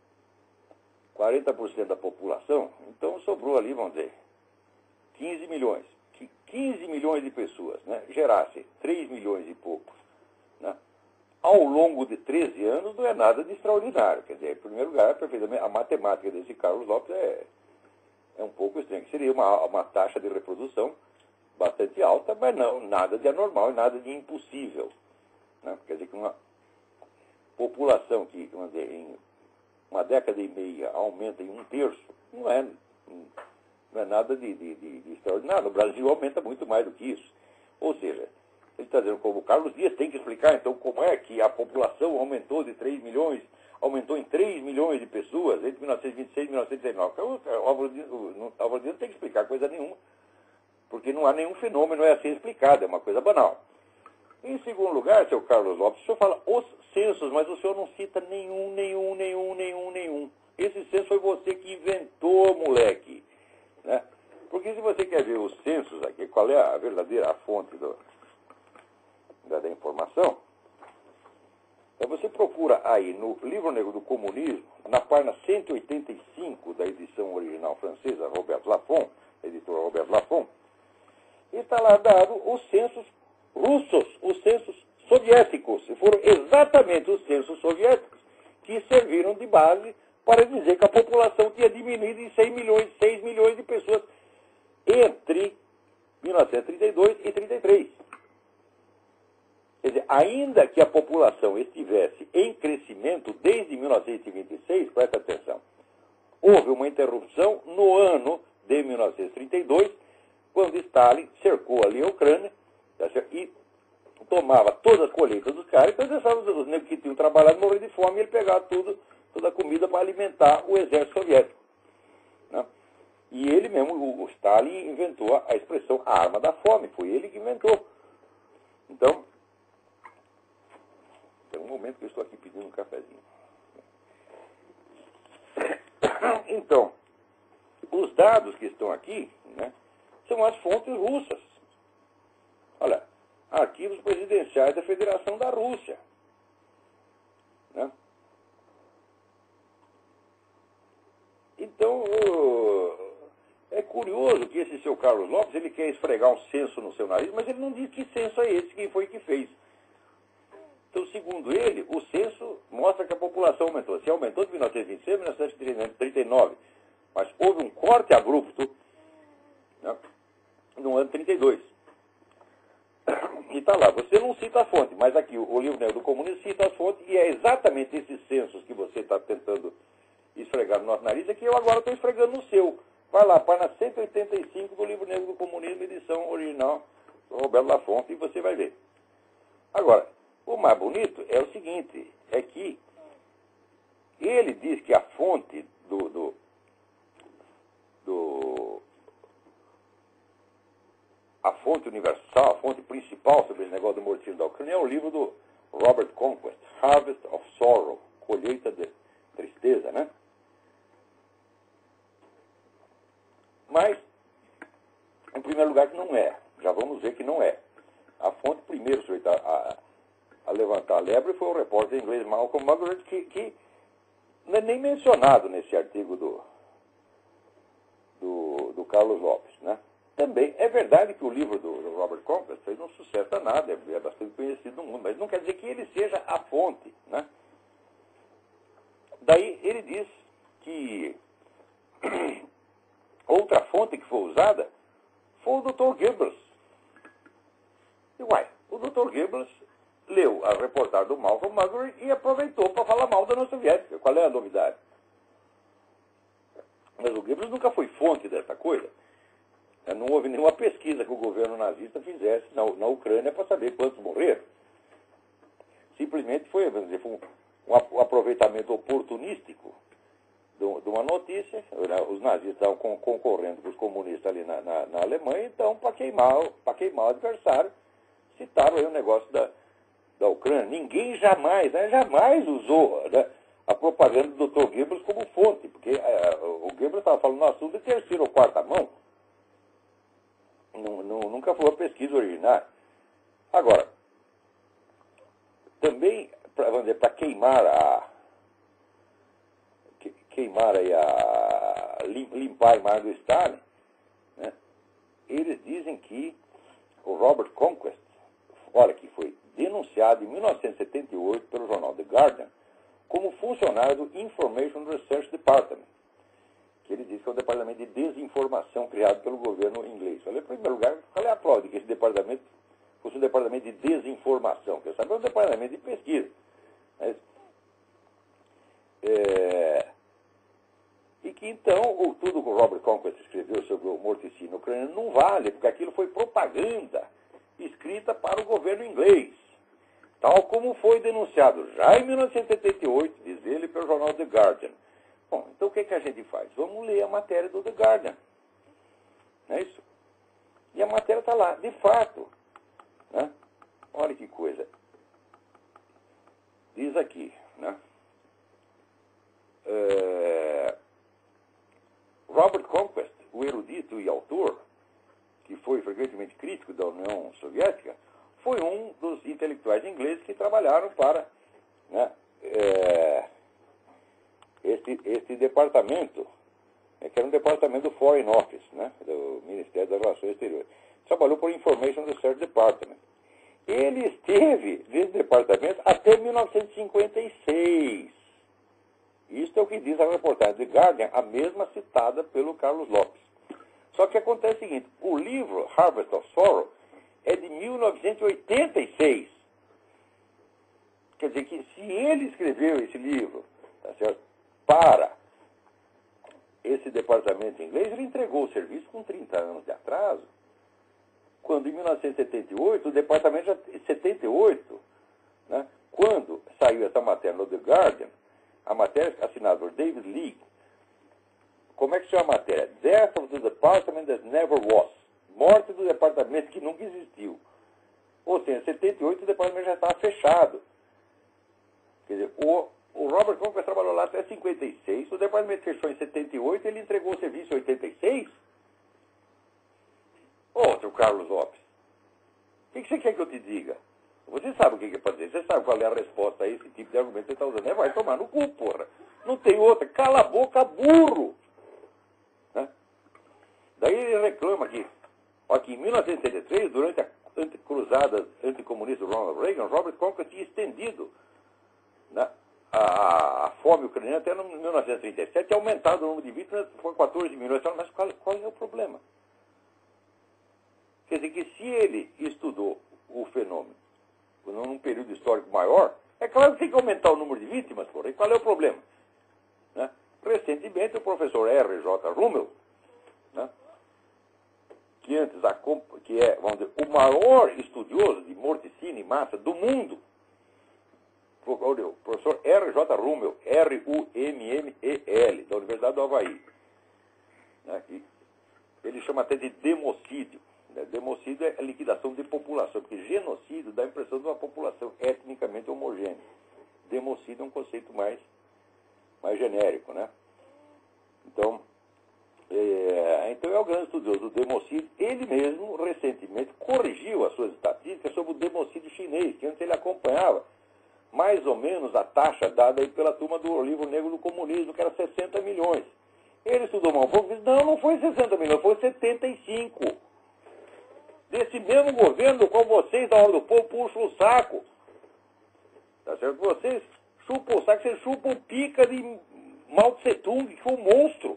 Speaker 1: quarenta por cento da população, então sobrou ali, vamos dizer, quinze milhões. Que quinze milhões de pessoas, né, gerassem três milhões e poucos, né, ao longo de treze anos não é nada de extraordinário. Quer dizer, em primeiro lugar, a matemática desse Carlos Lopes é... é um pouco estranho, que seria uma, uma taxa de reprodução bastante alta, mas não, nada de anormal e nada de impossível. Né? Quer dizer que uma população que, vamos dizer, em uma década e meia aumenta em um terço, não é, não é nada de, de, de, de extraordinário. No Brasil aumenta muito mais do que isso. Ou seja, ele está dizendo, como o Carlos Dias tem que explicar, então, como é que a população aumentou de três milhões, aumentou em três milhões de pessoas entre mil novecentos e vinte e seis e mil novecentos e trinta e nove. O Álvaro Dias não tem que explicar coisa nenhuma, porque não há nenhum fenômeno é assim explicado, é uma coisa banal. Em segundo lugar, seu Carlos Lopes, o senhor fala os censos, mas o senhor não cita nenhum, nenhum, nenhum, nenhum, nenhum. Esse censo foi você que inventou, moleque. Né? Porque se você quer ver os censos aqui, qual é a verdadeira a fonte do, da, da informação, então você procura aí no Livro Negro do Comunismo, na página cento e oitenta e cinco da edição original francesa, Robert Laffont, editor Robert Laffont, e está lá dado os censos russos, os censos soviéticos. E foram exatamente os censos soviéticos que serviram de base para dizer que a população tinha diminuído em seis milhões, seis milhões de pessoas entre mil novecentos e trinta e dois e trinta e três. Quer dizer, ainda que a população estivesse em crescimento desde mil novecentos e vinte e seis, presta atenção, houve uma interrupção no ano de mil novecentos e trinta e dois, quando Stalin cercou ali a Ucrânia, e tomava todas as colheitas dos caras, então deixava os negros que tinham trabalhado morrer de fome, e ele pegava tudo, toda a comida para alimentar o exército soviético. Né? E ele mesmo, o Stalin, inventou a expressão a arma da fome, foi ele que inventou. Então, tem um momento que eu estou aqui pedindo um cafezinho. Então, os dados que estão aqui, né, são as fontes russas. Olha, arquivos presidenciais da Federação da Rússia. Né? Então, é curioso que esse seu Carlos Lopes, ele quer esfregar um censo no seu nariz, mas ele não diz que censo é esse, quem foi que fez. Então, segundo ele, o censo mostra que a população aumentou. Se aumentou de mil novecentos e vinte e seis a mil novecentos e trinta e nove, mas houve um corte abrupto, né, no ano trinta e dois. E está lá, você não cita a fonte, mas aqui o livro negro do comunismo cita a fonte, e é exatamente esses censos que você está tentando esfregar no nosso nariz, é que eu agora estou esfregando no seu. Vai lá, página cento e oitenta e cinco do livro negro do comunismo, edição original do Roberto Lafonte, e você vai ver. Agora, o mais bonito é o seguinte, é que ele diz que a fonte do, do, do a fonte universal, a fonte principal sobre esse negócio do morticínio da Ucrânia é o livro do Robert Conquest, Harvest of Sorrow, Colheita de Tristeza, né? Mas, em primeiro lugar, que não é. Já vamos ver que não é. A fonte, primeiro, sujeito a, a, a levantar a lebre foi o repórter inglês Malcolm Muggeridge, que, que não é nem mencionado nesse artigo do, do, do Carlos Lopes, né? Também é verdade que o livro do, do Robert Conquest fez um sucesso danado, é, é bastante conhecido no mundo, mas não quer dizer que ele seja a fonte, né? Daí ele diz que outra fonte que foi usada foi o doutor Goebbels. E, uai, o doutor Goebbels leu a reportagem do Malcolm Muggeridge e aproveitou para falar mal da União Soviética. Qual é a novidade? Mas o Goebbels nunca foi fonte dessa coisa. Não houve nenhuma pesquisa que o governo nazista fizesse na, na Ucrânia para saber quantos morreram. Simplesmente foi, vamos dizer, foi um, um aproveitamento oportunístico de uma notícia. Os nazistas estavam concorrendo com os comunistas ali na, na, na Alemanha, então, para queimar, para queimar o adversário, citaram aí o negócio da, da Ucrânia. Ninguém jamais, né, jamais usou, né, a propaganda do doutor Goebbels como fonte, porque é, o Goebbels estava falando no assunto de terceira ou quarta mão. Não, não, nunca foi uma pesquisa original. Agora, também, para queimar a... queimar aí a... limpar a imagem do Stalin, né, eles dizem que o Robert Conquest, olha, que foi denunciado em mil novecentos e setenta e oito pelo jornal The Guardian como funcionário do Information Research Department, que ele diz que é um departamento de desinformação criado pelo governo inglês. Falei, em primeiro lugar, qual é a prova de que esse departamento fosse um departamento de desinformação? Quer saber, é um departamento de pesquisa. Mas, é, e que, então, o, tudo que o Robert Conquest escreveu sobre o morticínio ucraniano não vale, porque aquilo foi propaganda escrita para o governo inglês, tal como foi denunciado já em mil novecentos e setenta e oito, diz ele, pelo jornal The Guardian. Bom, então o que, que a gente faz? Vamos ler a matéria do The Guardian. Não é isso? E a matéria está lá, de fato. Né? Olha que coisa. Diz aqui, né? É, Robert Conquest, o erudito e autor, que foi frequentemente crítico da União Soviética, foi um dos intelectuais ingleses que trabalharam para, né, é, este, este departamento, que era um departamento do Foreign Office, né, do Ministério das Relações Exteriores. Trabalhou por Information Research Department. Ele esteve nesse departamento até mil novecentos e cinquenta e seis. Isso é o que diz a reportagem de Guardian, a mesma citada pelo Carlos Lopes. Só que acontece o seguinte, o livro Harvest of Sorrow é de mil novecentos e oitenta e seis. Quer dizer que se ele escreveu esse livro, tá certo, para esse departamento inglês, ele entregou o serviço com trinta anos de atraso, quando em mil novecentos e setenta e oito, o departamento já, setenta e oito, né, quando saiu essa matéria no The Guardian, a matéria assinada por David League, como é que chama a matéria? Death of the Department that Never Was. Morte do departamento que nunca existiu. Ou seja, em setenta e oito o departamento já estava fechado. Quer dizer, o, o Robert Conquest trabalhou lá até cinquenta e seis, o departamento fechou em setenta e oito, ele entregou o serviço em oitenta e seis? Outro Carlos Lopes. O que, que você quer que eu te diga? Você sabe o que, que é fazer, você sabe qual é a resposta a esse tipo de argumento que você está usando. É, vai tomar no cu, porra. Não tem outra. Cala a boca, burro. Né? Daí ele reclama que, ó, que em mil novecentos e setenta e três, durante a cruzada anticomunista do Ronald Reagan, Robert Conquest tinha estendido, né, a, a fome ucraniana até no mil novecentos e trinta e sete, aumentado o número de vítimas, foi quatorze milhões. Mas qual, qual é o problema? Quer dizer que se ele estudou o fenômeno num período histórico maior, é claro que tem que aumentar o número de vítimas, porra. E qual é o problema? Né? Recentemente, o professor R J Rummel, né, que antes a, que é, vamos dizer, o maior estudioso de morticínio em massa do mundo, o professor R J Rummel, R U M M E L, da Universidade do Havaí, né, que ele chama até de democídio. Né? Democídio é a liquidação de população, porque genocídio dá a impressão de uma população etnicamente homogênea. Democídio é um conceito mais, mais genérico, né? Então, é, então é o grande estudioso do democídio. Ele mesmo, recentemente, corrigiu as suas estatísticas sobre o democídio chinês, que antes ele acompanhava mais ou menos a taxa dada aí pela turma do livro negro do comunismo, que era sessenta milhões. Ele estudou mal um pouco e disse, não, não foi sessenta milhões, foi setenta e cinco. Desse mesmo governo do qual vocês, da hora do povo, puxam o saco. Tá certo? Vocês chupam o saco, vocês chupam pica de Mao Tse Tung, que foi um monstro.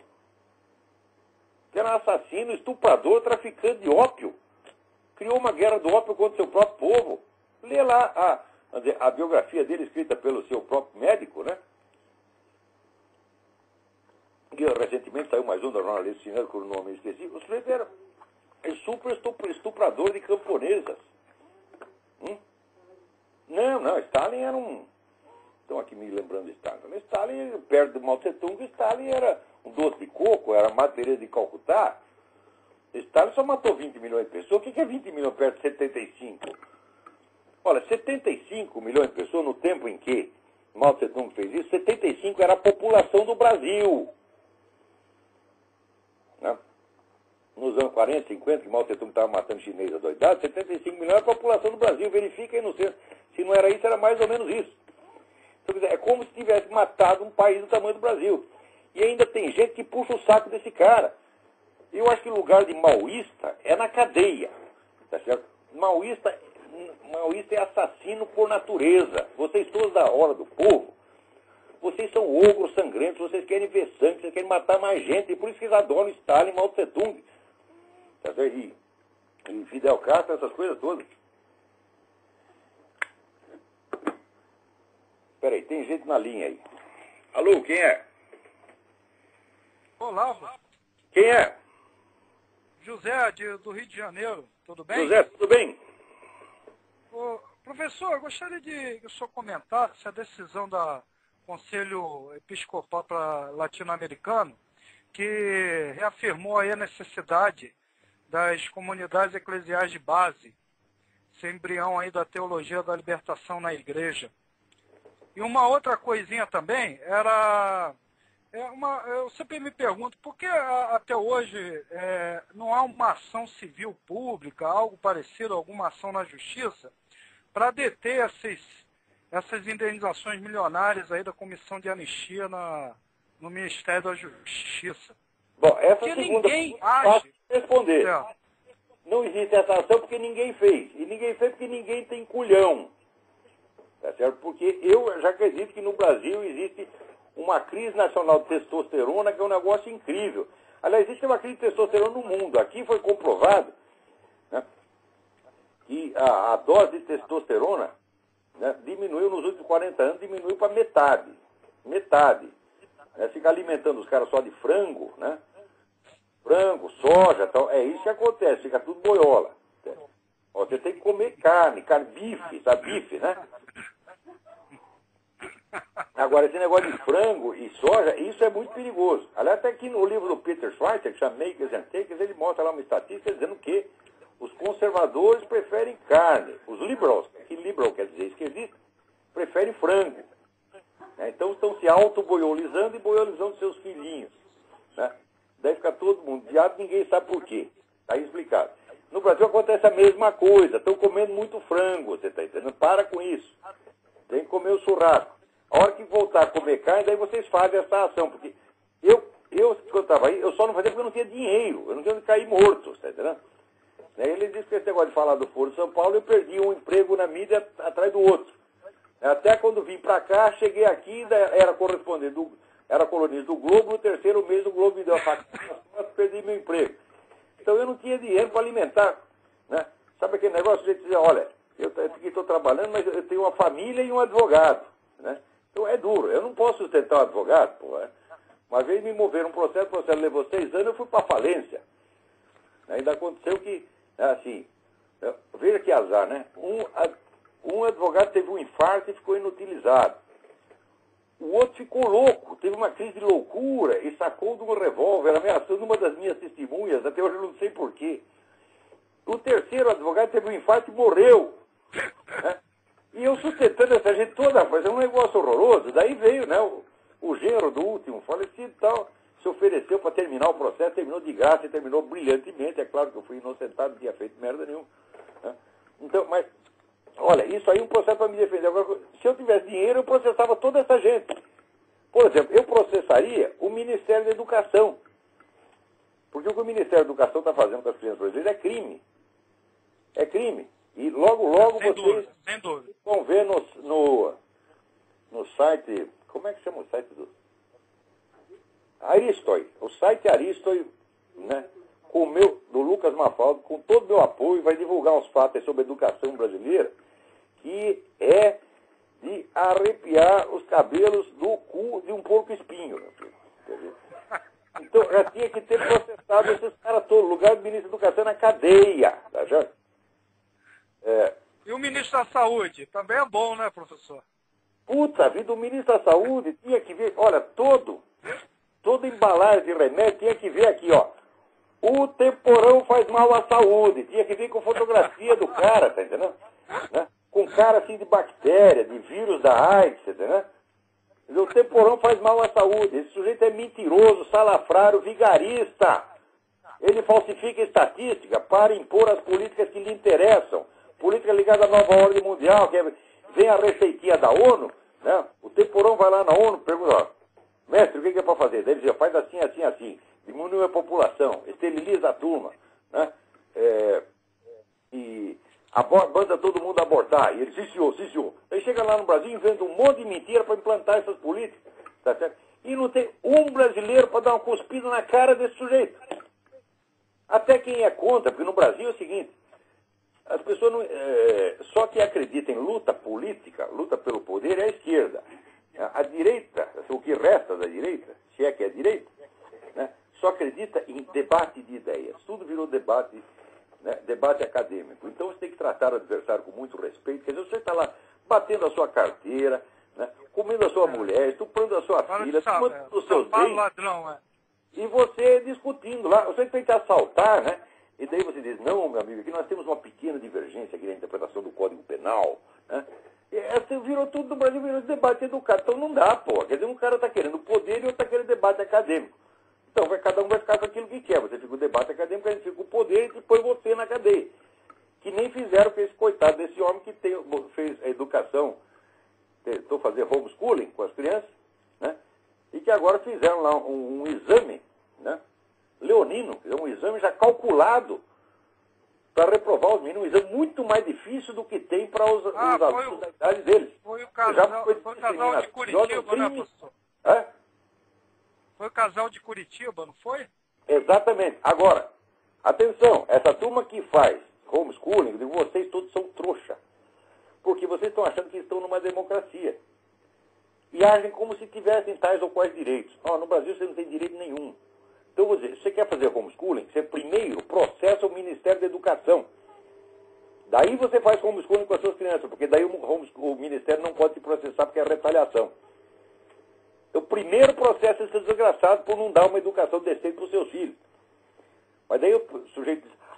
Speaker 1: Que era um assassino, estuprador, traficante de ópio. Criou uma guerra do ópio contra o seu próprio povo. Lê lá a, a biografia dele escrita pelo seu próprio médico, né? Que recentemente saiu mais um da jornalista chinesa, com o nome eu esqueci. Os sujeitos eram super estuprador de camponesas. Hum? Não, não, Stalin era um... Estão aqui me lembrando de Stalin. Stalin, perto do Mao Tse Tung, Stalin era um doce de coco, era Madre Teresa de Calcutá. Stalin só matou vinte milhões de pessoas. O que é vinte milhões perto de setenta e cinco? Olha, setenta e cinco milhões de pessoas no tempo em que Mao Tse Tung fez isso, setenta e cinco era a população do Brasil. Né? Nos anos quarenta, cinquenta, que Mao Tse Tung estava matando chinês adoidado, setenta e cinco milhões era a população do Brasil. Verifica aí no centro. Se não era isso, era mais ou menos isso. Então, é como se tivesse matado um país do tamanho do Brasil. E ainda tem gente que puxa o saco desse cara. Eu acho que o lugar de maoísta é na cadeia. Tá certo? Maoísta, maoísta é assassino por natureza. Vocês todos da hora do povo, vocês são ogros sangrentos, vocês querem ver sangue, vocês querem matar mais gente. E por isso que eles adoram Stalin, Mao Tse Tung. Tá certo? E, e Fidel Castro, essas coisas todas. Peraí, tem gente na linha aí. Alô, quem é?
Speaker 2: Olá,
Speaker 1: quem é?
Speaker 2: José, de, do Rio de Janeiro, tudo bem?
Speaker 1: José, tudo bem?
Speaker 2: Ô, professor, eu gostaria de que o senhor comentasse a decisão do Conselho Episcopal para Latino-Americano, que reafirmou aí a necessidade das comunidades eclesiais de base, esse embrião aí da teologia da libertação na igreja. E uma outra coisinha também era... É uma, eu sempre me pergunto, por que a, até hoje é, não há uma ação civil pública, algo parecido, alguma ação na justiça, para deter essas, essas indenizações milionárias aí da Comissão de Anistia na, no Ministério da Justiça?
Speaker 1: Bom, essa
Speaker 2: porque
Speaker 1: segunda
Speaker 2: ninguém age.
Speaker 1: Posso responder.
Speaker 2: É.
Speaker 1: Não existe essa ação porque ninguém fez. E ninguém fez porque ninguém tem culhão. Tá certo? Porque eu já acredito que no Brasil existe uma crise nacional de testosterona que é um negócio incrível. Aliás, existe uma crise de testosterona no mundo. Aqui foi comprovado, né, que a, a dose de testosterona, né, diminuiu nos últimos quarenta anos, diminuiu para metade. Metade. Né, fica alimentando os caras só de frango, né? Frango, soja, tal. É isso que acontece, fica tudo boiola. Ó, você tem que comer carne, carne, bife, sabe? Bife, né? Agora, esse negócio de frango e soja, isso é muito perigoso. Aliás, até aqui no livro do Peter Schweizer, que chama Makers and Takers, ele mostra lá uma estatística dizendo que os conservadores preferem carne. Os liberals, que liberal quer dizer esquerdista, preferem frango. Né? Então estão se auto-boiolizando e boiolizando seus filhinhos. Né? Daí fica todo mundo diabo, ninguém sabe por quê. Está aí explicado. No Brasil acontece a mesma coisa. Estão comendo muito frango, você está entendendo? Para com isso. Tem que comer o churrasco. A hora que voltar a comer carne, daí vocês fazem essa ação. Porque eu, eu quando estava aí, eu só não fazia porque eu não tinha dinheiro. Eu não tinha onde cair morto, está entendendo? Ele disse que esse negócio de falar do Foro de São Paulo, eu perdi um emprego na mídia atrás do outro. Até quando vim para cá, cheguei aqui, era correspondente, do, era colunista do Globo, no terceiro mês o Globo me deu a facada, perdi meu emprego. Então eu não tinha dinheiro para alimentar. Né? Sabe aquele negócio de dizer, olha, eu aqui estou trabalhando, mas eu tenho uma família e um advogado. Né? Então é duro, eu não posso sustentar um advogado. Pô, é? Uma vez me moveram um processo, o processo levou seis anos, eu fui para falência. Ainda aconteceu que, assim, veja que azar, né? Um, um advogado teve um infarto e ficou inutilizado. O outro ficou louco, teve uma crise de loucura e sacou de um revólver, ameaçando uma das minhas testemunhas, até hoje eu não sei porquê. O terceiro advogado teve um infarto e morreu. Né? E eu sustentando essa gente toda, fazendo um negócio horroroso. Daí veio, né, o, o genro do último falecido e tal, se ofereceu para terminar o processo, terminou de graça e terminou brilhantemente. É claro que eu fui inocentado, não tinha feito merda nenhuma. Né? Então, mas... Olha, isso aí é um processo para me defender. Agora, se eu tivesse dinheiro, eu processava toda essa gente. Por exemplo, eu processaria o Ministério da Educação. Porque o que o Ministério da Educação está fazendo com as crianças brasileiras é crime. É crime. E logo, logo
Speaker 2: sem
Speaker 1: vocês
Speaker 2: dúvida, sem dúvida.
Speaker 1: vão ver no, no, no site... Como é que chama o site do... Aristoi. O site Aristoi, né? Com o meu, do Lucas Mafaldo, com todo o meu apoio, vai divulgar uns fatos sobre a educação brasileira, que é de arrepiar os cabelos do cu de um porco-espinho. Então, já tinha que ter processado esses caras todos. O lugar do ministro da Educação é na cadeia. Tá já? É.
Speaker 2: E o ministro da Saúde? Também é bom, né, professor?
Speaker 1: Puta vida, o ministro da Saúde tinha que ver, olha, todo, toda embalagem de remédio tinha que ver aqui, ó. O temporão faz mal à saúde. Tinha que vir com fotografia do cara, tá entendendo? Né? Com cara assim de bactéria, de vírus da AIDS, tá entendendo? O temporão faz mal à saúde. Esse sujeito é mentiroso, salafrário, vigarista. Ele falsifica estatística para impor as políticas que lhe interessam. Política ligada à nova ordem mundial, que é, vem a receitinha da ONU, né? O temporão vai lá na ONU e pergunta, ó, mestre, o que é para fazer? Deve dizer, faz assim, assim, assim. Diminui a população, esteriliza a turma, né? É, e manda todo mundo abortar. E ele, sim senhor, sim senhor. Aí chega lá no Brasil e inventa um monte de mentira para implantar essas políticas. Tá certo? E não tem um brasileiro para dar uma cuspida na cara desse sujeito. Até quem é contra, porque no Brasil é o seguinte, as pessoas não, é, só que acreditam em luta política, luta pelo poder, é a esquerda. A direita, o que resta da direita, se é que é direita, né, só acredita em debate de ideias. Tudo virou debate, né, debate acadêmico. Então você tem que tratar o adversário com muito respeito. Quer dizer, você está lá batendo a sua carteira, né, comendo a sua mulher, estuprando a sua filha, tomando os seus bens.
Speaker 2: Ladrão, é.
Speaker 1: E você discutindo lá. Você tem que assaltar, né? E daí você diz, não, meu amigo, aqui nós temos uma pequena divergência aqui na interpretação do Código Penal, né? E essa virou tudo no Brasil, virou debate educado. Então não dá, pô. Quer dizer, um cara está querendo poder e outro está querendo debate acadêmico. Então vai, cada um vai ficar com aquilo que quer. Você fica com o debate acadêmico, a gente fica com o poder e põe você na cadeia. Que nem fizeram com esse coitado desse homem que tem, fez a educação, tentou fazer homeschooling com as crianças, né? E que agora fizeram lá um, um exame, né? Leonino, um exame já calculado para reprovar os meninos, um exame muito mais difícil do que tem para os,
Speaker 2: ah,
Speaker 1: os alunos
Speaker 2: o,
Speaker 1: da idade deles.
Speaker 2: Foi o casal, foi, foi o casal de Curitiba, né, professor?
Speaker 1: É?
Speaker 2: Foi o casal de Curitiba, não foi?
Speaker 1: Exatamente. Agora, atenção, essa turma que faz homeschooling, eu digo, vocês todos são trouxa. Porque vocês estão achando que estão numa democracia. E agem como se tivessem tais ou quais direitos. Oh, no Brasil você não tem direito nenhum. Então, vou dizer, se você quer fazer homeschooling, você primeiro processa o Ministério da Educação. Daí você faz homeschooling com as suas crianças, porque daí o, o Ministério não pode te processar porque é retaliação. Então, primeiro processo esse desgraçado por não dar uma educação decente para os seus filhos. Mas daí o sujeito diz,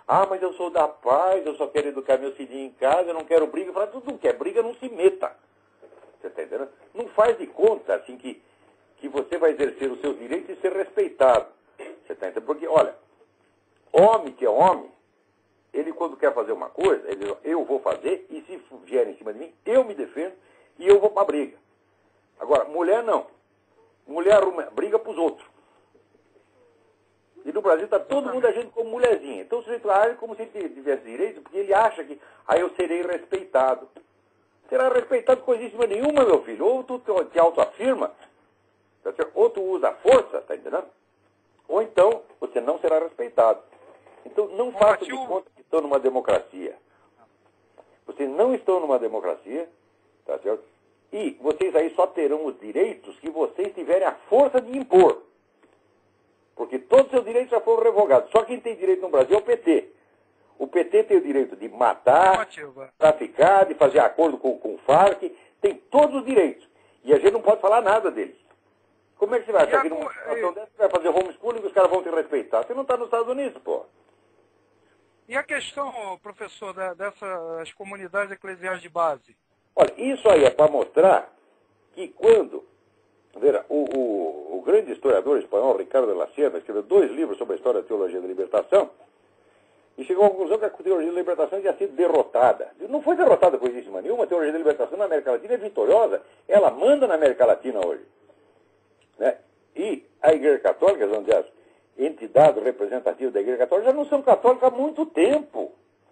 Speaker 1: Ah, mas eu sou da paz, eu só quero educar meu filhinho em casa, eu não quero briga. Fala, tudo não quer briga, não se meta. Você está entendendo? Não faz de conta, assim, que, que você vai exercer os seus direitos e ser respeitado. Você está entendendo? Porque, olha, homem que é homem, ele quando quer fazer uma coisa, ele diz, eu vou fazer, e se vier em cima de mim, eu me defendo e eu vou para a briga. Agora, mulher não. Mulher arruma briga para os outros. E no Brasil está todo mundo agindo como mulherzinha. Então o sujeito age como se ele tivesse direito, porque ele acha que, aí eu serei respeitado. Será respeitado coisíssima nenhuma, meu filho. Ou tu te autoafirma, tá certo? Ou tu usa a força, tá entendendo? Ou então você não será respeitado. Então não façam de conta que estão numa democracia. Vocês não estão numa democracia, tá certo? E vocês aí só terão os direitos que vocês tiverem a força de impor. Porque todos os seus direitos já foram revogados. Só quem tem direito no Brasil é o P T. O P T tem o direito de matar, traficar, de fazer acordo com, com o Farc. Tem todos os direitos. E a gente não pode falar nada deles. Como é que você vai achar que numa situação dessa você vai fazer homeschooling e os caras vão te respeitar? Você não está nos Estados Unidos, pô.
Speaker 2: E a questão, professor, da, dessas comunidades eclesiais de base?
Speaker 1: Olha, isso aí é para mostrar que quando... Vera, o, o, o grande historiador espanhol, Ricardo de la Sierra, escreveu dois livros sobre a história da teologia da libertação e chegou à conclusão que a teologia da libertação tinha sido derrotada. Não foi derrotada coisíssima nenhuma. A teologia da libertação na América Latina é vitoriosa. Ela manda na América Latina hoje. Né? E a Igreja Católica, onde as entidades representativas da Igreja Católica já não são católicas há muito tempo.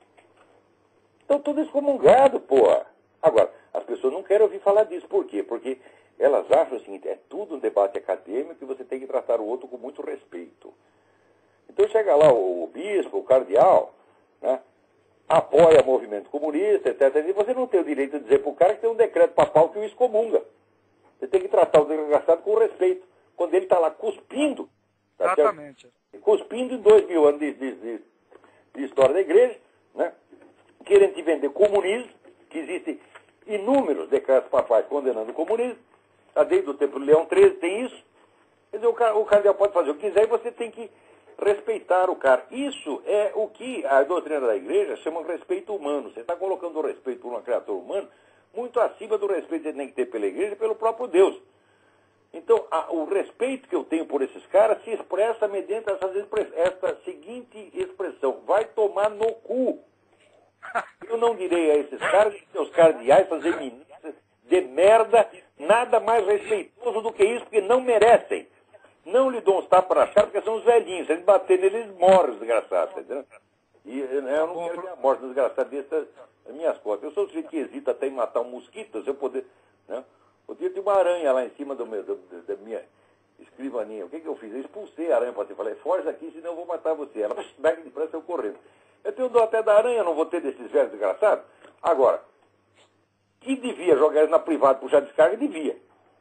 Speaker 1: Estão tudo excomungado, porra. Agora, as pessoas não querem ouvir falar disso. Por quê? Porque elas acham o seguinte, é tudo um debate acadêmico e você tem que tratar o outro com muito respeito. Então chega lá o, o bispo, o cardeal, né, apoia o movimento comunista, etcétera. E você não tem o direito de dizer para o cara que tem um decreto papal que o excomunga. Você tem que tratar o desgraçado com respeito. Quando ele está lá cuspindo, tá
Speaker 2: exatamente,
Speaker 1: certo? Cuspindo em dois mil anos de, de, de, de história da igreja, né, querendo te vender comunismo, que existem inúmeros decretos papais condenando o comunismo. Desde o tempo do Leão treze tem isso. Quer dizer, o, cara, o cardeal pode fazer o que quiser e você tem que respeitar o cara. Isso é o que a doutrina da igreja chama de respeito humano. Você está colocando o respeito por uma criatura humana muito acima do respeito que você tem que ter pela igreja e pelo próprio Deus. Então, a, o respeito que eu tenho por esses caras se expressa mediante essa, essa seguinte expressão: vai tomar no cu. Eu não direi a esses caras que seus cardeais fazer ministras de merda, nada mais respeitoso do que isso, porque não merecem. Não lhe dão uns tapas na cara, porque são os velhinhos. Se eles baterem neles, eles morrem, os desgraçados. Entendeu? E eu não quero ver a morte do desgraçado dessas minhas costas. Eu sou o sujeito que hesita até em matar um mosquito, se eu poder... Né? O dia tinha uma aranha lá em cima do meu, do, da minha escrivaninha. O que, que eu fiz? Eu expulsei a aranha para você. Falei, foge daqui, senão eu vou matar você. Ela vai depressa, eu correndo. Eu tenho dó até da aranha, não vou ter desses velhos desgraçados. Agora, que devia jogar eles na privada, puxar descarga, devia.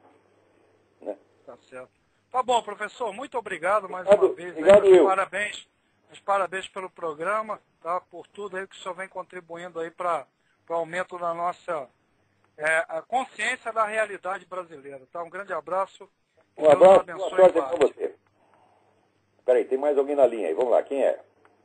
Speaker 1: Né?
Speaker 2: Tá certo. Tá bom, professor, muito obrigado mais
Speaker 1: obrigado,
Speaker 2: uma vez.
Speaker 1: Obrigado
Speaker 2: aí,
Speaker 1: eu.
Speaker 2: Parabéns, parabéns pelo programa, tá? Por tudo aí que o senhor vem contribuindo aí para o aumento da nossa é, a consciência da realidade brasileira. Tá? Um grande abraço.
Speaker 1: Um abraço, boa sorte para você. Espera aí, tem mais alguém na linha aí. Vamos lá, quem é?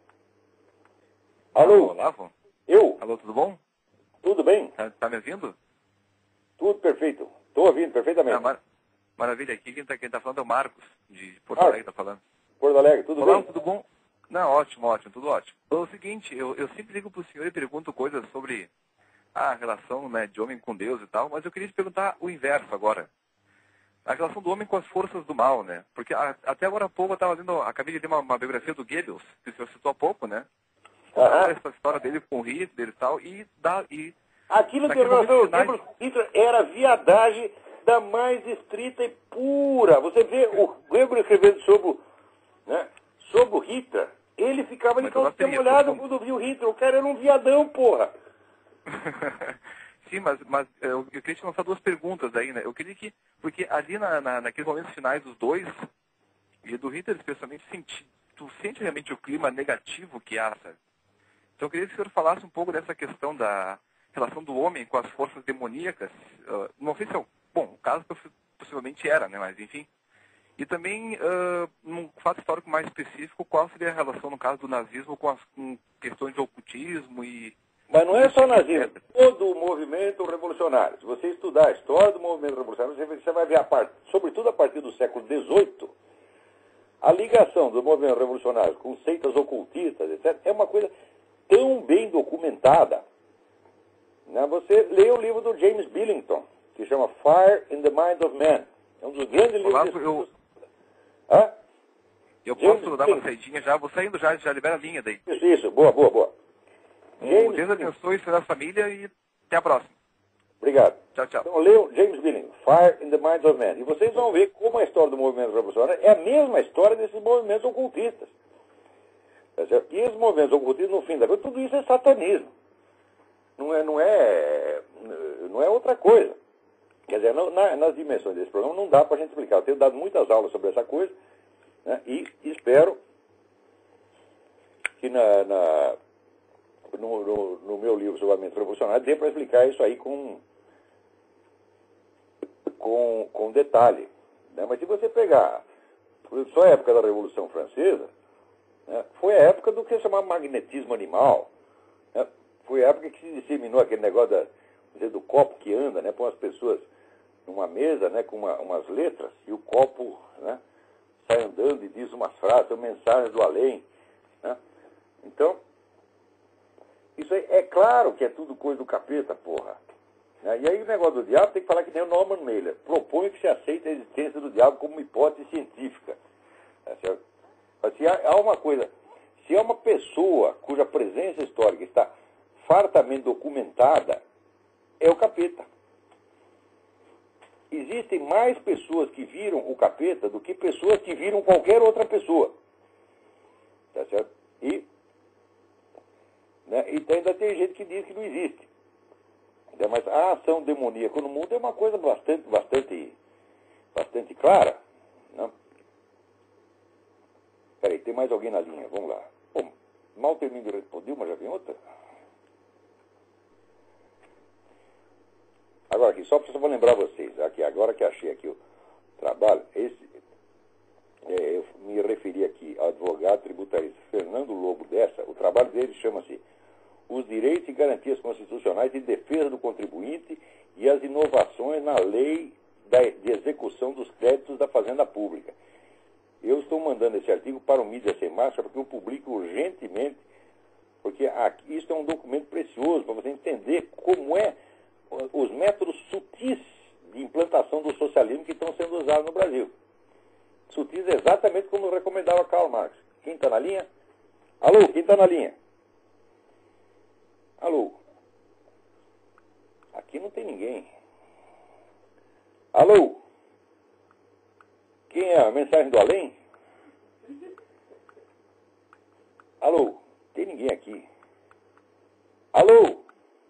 Speaker 1: Alô?
Speaker 3: Olavo?
Speaker 1: Eu?
Speaker 3: Alô, tudo bom?
Speaker 1: Tudo bem?
Speaker 3: Tá, tá me ouvindo?
Speaker 1: Tudo perfeito. Estou ouvindo perfeitamente.
Speaker 3: Ah, mar... Maravilha. Aqui quem está quem tá falando é o Marcos, de Porto
Speaker 1: Marcos.
Speaker 3: Alegre, tá falando.
Speaker 1: Porto Alegre, tudo
Speaker 3: Olá,
Speaker 1: bem?
Speaker 3: tudo bom? Não, ótimo, ótimo, tudo ótimo. É o seguinte, eu, eu sempre ligo para o senhor e pergunto coisas sobre a relação, né, de homem com Deus e tal, mas eu queria te perguntar o inverso agora. A relação do homem com as forças do mal, né? Porque a, até agora há pouco eu estava lendo, acabei de ler uma, uma biografia do Goebbels, que o senhor citou há pouco, né?
Speaker 1: Aham.
Speaker 3: Essa história dele com Hitler e tal, e dá... E,
Speaker 1: Aquilo que o Goebbels Hitler era viadagem da mais estrita e pura. Você vê o Goebbels escrevendo sobre, né, sobre o Hitler, ele ficava de calça molhada quando viu o Hitler. O cara era um viadão, porra.
Speaker 3: Sim, mas, mas eu, eu queria te lançar duas perguntas aí, né? Eu queria que, porque ali na, na, naqueles momentos finais dos dois, e do Hitler especialmente, senti, tu sente realmente o clima negativo que há, sabe? Então eu queria que o senhor falasse um pouco dessa questão da relação do homem com as forças demoníacas. Uh, não sei se é o... Bom, o caso possivelmente era, né? Mas enfim. E também, uh, num fato histórico mais específico, qual seria a relação, no caso do nazismo, com as com questões de ocultismo e...
Speaker 1: Mas não é só nazismo, todo o movimento revolucionário. Se você estudar a história do movimento revolucionário, você vai ver, a part... sobretudo a partir do século dezoito, a ligação do movimento revolucionário com seitas ocultistas, etcétera, é uma coisa tão bem documentada. Né? Você lê o livro do James Billington, que chama Fire in the Mind of Man. É um dos grandes livros...
Speaker 3: Olá, eu...
Speaker 1: Hã?
Speaker 3: Eu James posso dar Billington. Uma saidinha já? Vou saindo já, já libera a linha daí.
Speaker 1: Isso, isso. Boa, boa, boa.
Speaker 3: James Deus abençoe a família e até a próxima.
Speaker 1: Obrigado.
Speaker 3: Tchau, tchau.
Speaker 1: Então, leiam James Billington, Fire in the Minds of Men. E vocês vão ver como a história do movimento revolucionário é a mesma história desses movimentos ocultistas. Tá certo? E esses movimentos ocultistas, no fim da coisa, tudo isso é satanismo. Não é, não é, não é outra coisa. Quer dizer, não, na, nas dimensões desse programa não dá para a gente explicar. Eu tenho dado muitas aulas sobre essa coisa, né, e espero que na... na No, no, no meu livro sobre a mente revolucionária, dê para explicar isso aí com, com, com detalhe. Né? Mas se você pegar só a época da Revolução Francesa, né, foi a época do que se chamava magnetismo animal. Né? Foi a época que se disseminou aquele negócio da, dizer, do copo que anda, né, põe as pessoas numa mesa, né, com uma, umas letras, e o copo, né, sai andando e diz umas frases, são mensagens do além. Né? Então, isso aí, é claro que é tudo coisa do capeta, porra. Né? E aí o negócio do diabo tem que falar que nem o Norman Mailer. Propõe que se aceite a existência do diabo como uma hipótese científica. Tá certo? Mas se há, há uma coisa, se há uma pessoa cuja presença histórica está fartamente documentada, é o capeta. Existem mais pessoas que viram o capeta do que pessoas que viram qualquer outra pessoa. Tá certo? E... Né? E ainda tem gente que diz que não existe. Né? Mas a ação demoníaca no mundo é uma coisa bastante, bastante, bastante clara. Né? Peraí, tem mais alguém na linha, vamos lá. Bom, mal termino de responder, mas já vem outra. Agora aqui, só para lembrar vocês, aqui, agora que achei aqui o trabalho, esse, é, eu me referi aqui ao advogado tributarista Fernando Lobo Dessa, o trabalho dele chama-se Os Direitos e Garantias Constitucionais de Defesa do Contribuinte e as Inovações na Lei de Execução dos Créditos da Fazenda Pública. Eu estou mandando esse artigo para o Mídia Sem Máscara porque eu publico urgentemente, porque aqui, isso é um documento precioso para você entender como é os métodos sutis de implantação do socialismo que estão sendo usados no Brasil. Sutis exatamente como recomendava Karl Marx. Quem está na linha? Alô, quem está na linha? Alô? Aqui não tem ninguém. Alô? Quem é? A mensagem do além? Alô? Tem ninguém aqui. Alô?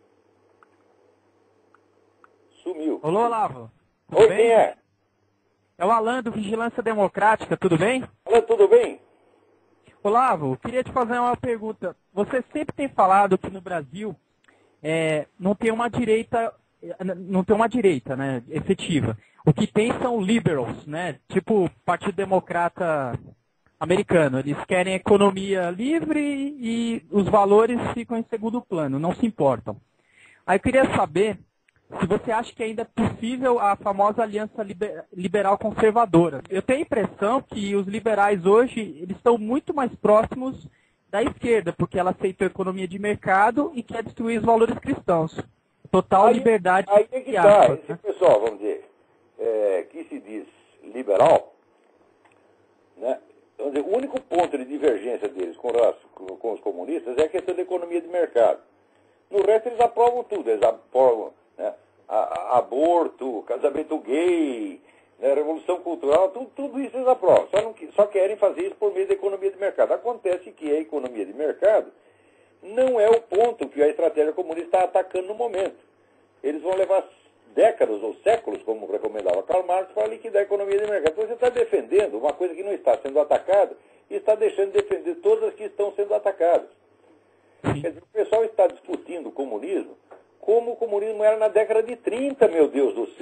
Speaker 1: Sumiu.
Speaker 4: Olá, Olavo.
Speaker 1: Oi, bem? Quem é?
Speaker 4: É o Alan do Vigilância Democrática, tudo bem?
Speaker 1: Alan, tudo bem?
Speaker 4: Olavo, queria te fazer uma pergunta. Você sempre tem falado que no Brasil é, não tem uma direita, não tem uma direita, né, efetiva. O que tem são liberals, né, tipo Partido Democrata americano. Eles querem economia livre e os valores ficam em segundo plano, não se importam. Aí eu queria saber se você acha que ainda é possível a famosa aliança liberal conservadora. Eu tenho a impressão que os liberais hoje eles estão muito mais próximos da esquerda, porque ela aceitou a economia de mercado e quer destruir os valores cristãos. Total aí, liberdade.
Speaker 1: Aí é que está. Esse pessoal, vamos dizer, é, que se diz liberal, né? Vamos dizer, o único ponto de divergência deles com, com, com os comunistas é a questão da economia de mercado. No resto eles aprovam tudo, eles aprovam, né, a, a, aborto, casamento gay, né, revolução cultural, tudo, tudo isso eles aprovam. Só, não, só querem fazer isso por meio da economia de mercado. Acontece que a economia de mercado não é o ponto que a estratégia comunista está atacando no momento. Eles vão levar décadas ou séculos, como recomendava Karl Marx, para liquidar a economia de mercado. Então você está defendendo uma coisa que não está sendo atacada e está deixando de defender todas as que estão sendo atacadas. Quer dizer, o pessoal está discutindo o comunismo como o comunismo era na década de trinta, meu Deus do céu.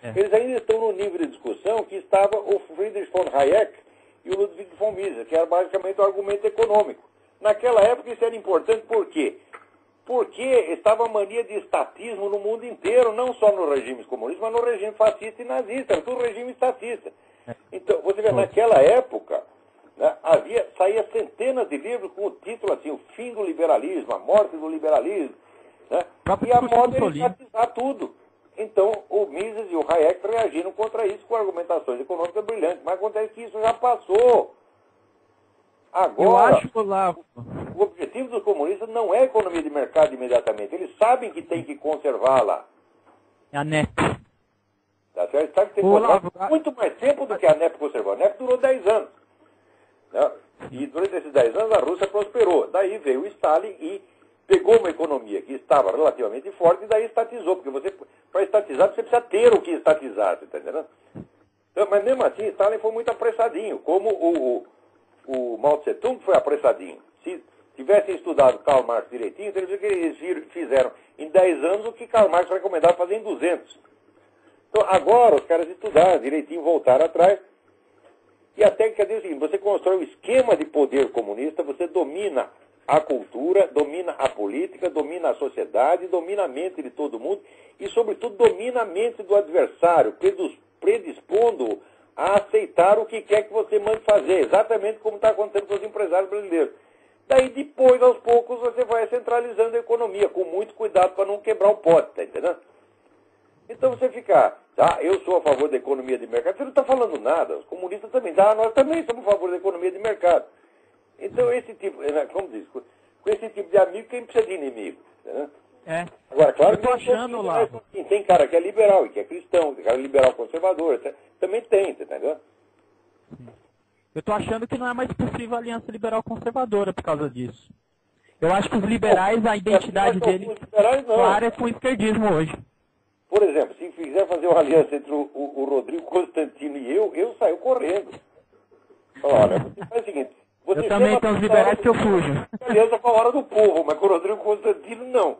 Speaker 1: É. Eles ainda estão no nível de discussão que estava o Friedrich von Hayek e o Ludwig von Mises, que era basicamente o argumento econômico. Naquela época isso era importante por quê? Porque estava a mania de estatismo no mundo inteiro, não só nos regimes comunistas, mas no regime fascista e nazista, era tudo regime estatista. Então, você vê, naquela época, né, havia, saía centenas de livros com o título assim, o fim do liberalismo, a morte do liberalismo, né, e a moda era estatizar tudo. Então, o Mises e o Hayek reagiram contra isso com argumentações econômicas brilhantes, mas acontece que isso já passou. Agora,
Speaker 4: eu acho lá...
Speaker 1: o objetivo dos comunistas não é a economia de mercado imediatamente. Eles sabem que tem que conservá-la.
Speaker 4: É a N E P.
Speaker 1: Tá certo? Eles sabem que tem que conservar muito mais tempo do que a N E P conservou. A N E P durou dez anos. Né? E durante esses dez anos a Rússia prosperou. Daí veio o Stalin e pegou uma economia que estava relativamente forte e daí estatizou. Porque você, para estatizar, você precisa ter o que estatizar. Tá entendendo? Então, mas mesmo assim, Stalin foi muito apressadinho. Como o... o O Mao Tse-tung foi apressadinho. Se tivessem estudado Karl Marx direitinho, eles viram que eles fizeram em dez anos o que Karl Marx recomendava fazer em duzentos. Então, agora os caras estudaram direitinho, voltaram atrás. E a técnica diz o seguinte: você constrói um esquema de poder comunista, você domina a cultura, domina a política, domina a sociedade, domina a mente de todo mundo e, sobretudo, domina a mente do adversário, predispondo a aceitar o que quer que você mande fazer, exatamente como está acontecendo com os empresários brasileiros. Daí, depois, aos poucos, você vai centralizando a economia, com muito cuidado para não quebrar o pote, tá entendendo? Então, você fica, ah, eu sou a favor da economia de mercado, você não está falando nada, os comunistas também, ah, nós também somos a favor da economia de mercado. Então, esse tipo, como diz, com esse tipo de amigo, quem precisa de inimigo, entendeu?
Speaker 4: É.
Speaker 1: Agora, claro
Speaker 4: eu tô
Speaker 1: que
Speaker 4: achando lá.
Speaker 1: Assim, tem cara que é liberal e que é cristão, tem cara liberal conservador, etcétera. Também tem, entendeu?
Speaker 4: Eu tô achando que não é mais possível a aliança liberal conservadora por causa disso. Eu acho que os liberais, a identidade deles, clara, é com o esquerdismo hoje.
Speaker 1: Por exemplo, se quiser fazer uma aliança entre o, o, o Rodrigo Constantino e eu, eu saio correndo. Olha, você faz o seguinte... Você
Speaker 4: eu também tenho os liberais que eu fujo.
Speaker 1: Aliança com a hora do povo, mas com o Rodrigo Constantino, não.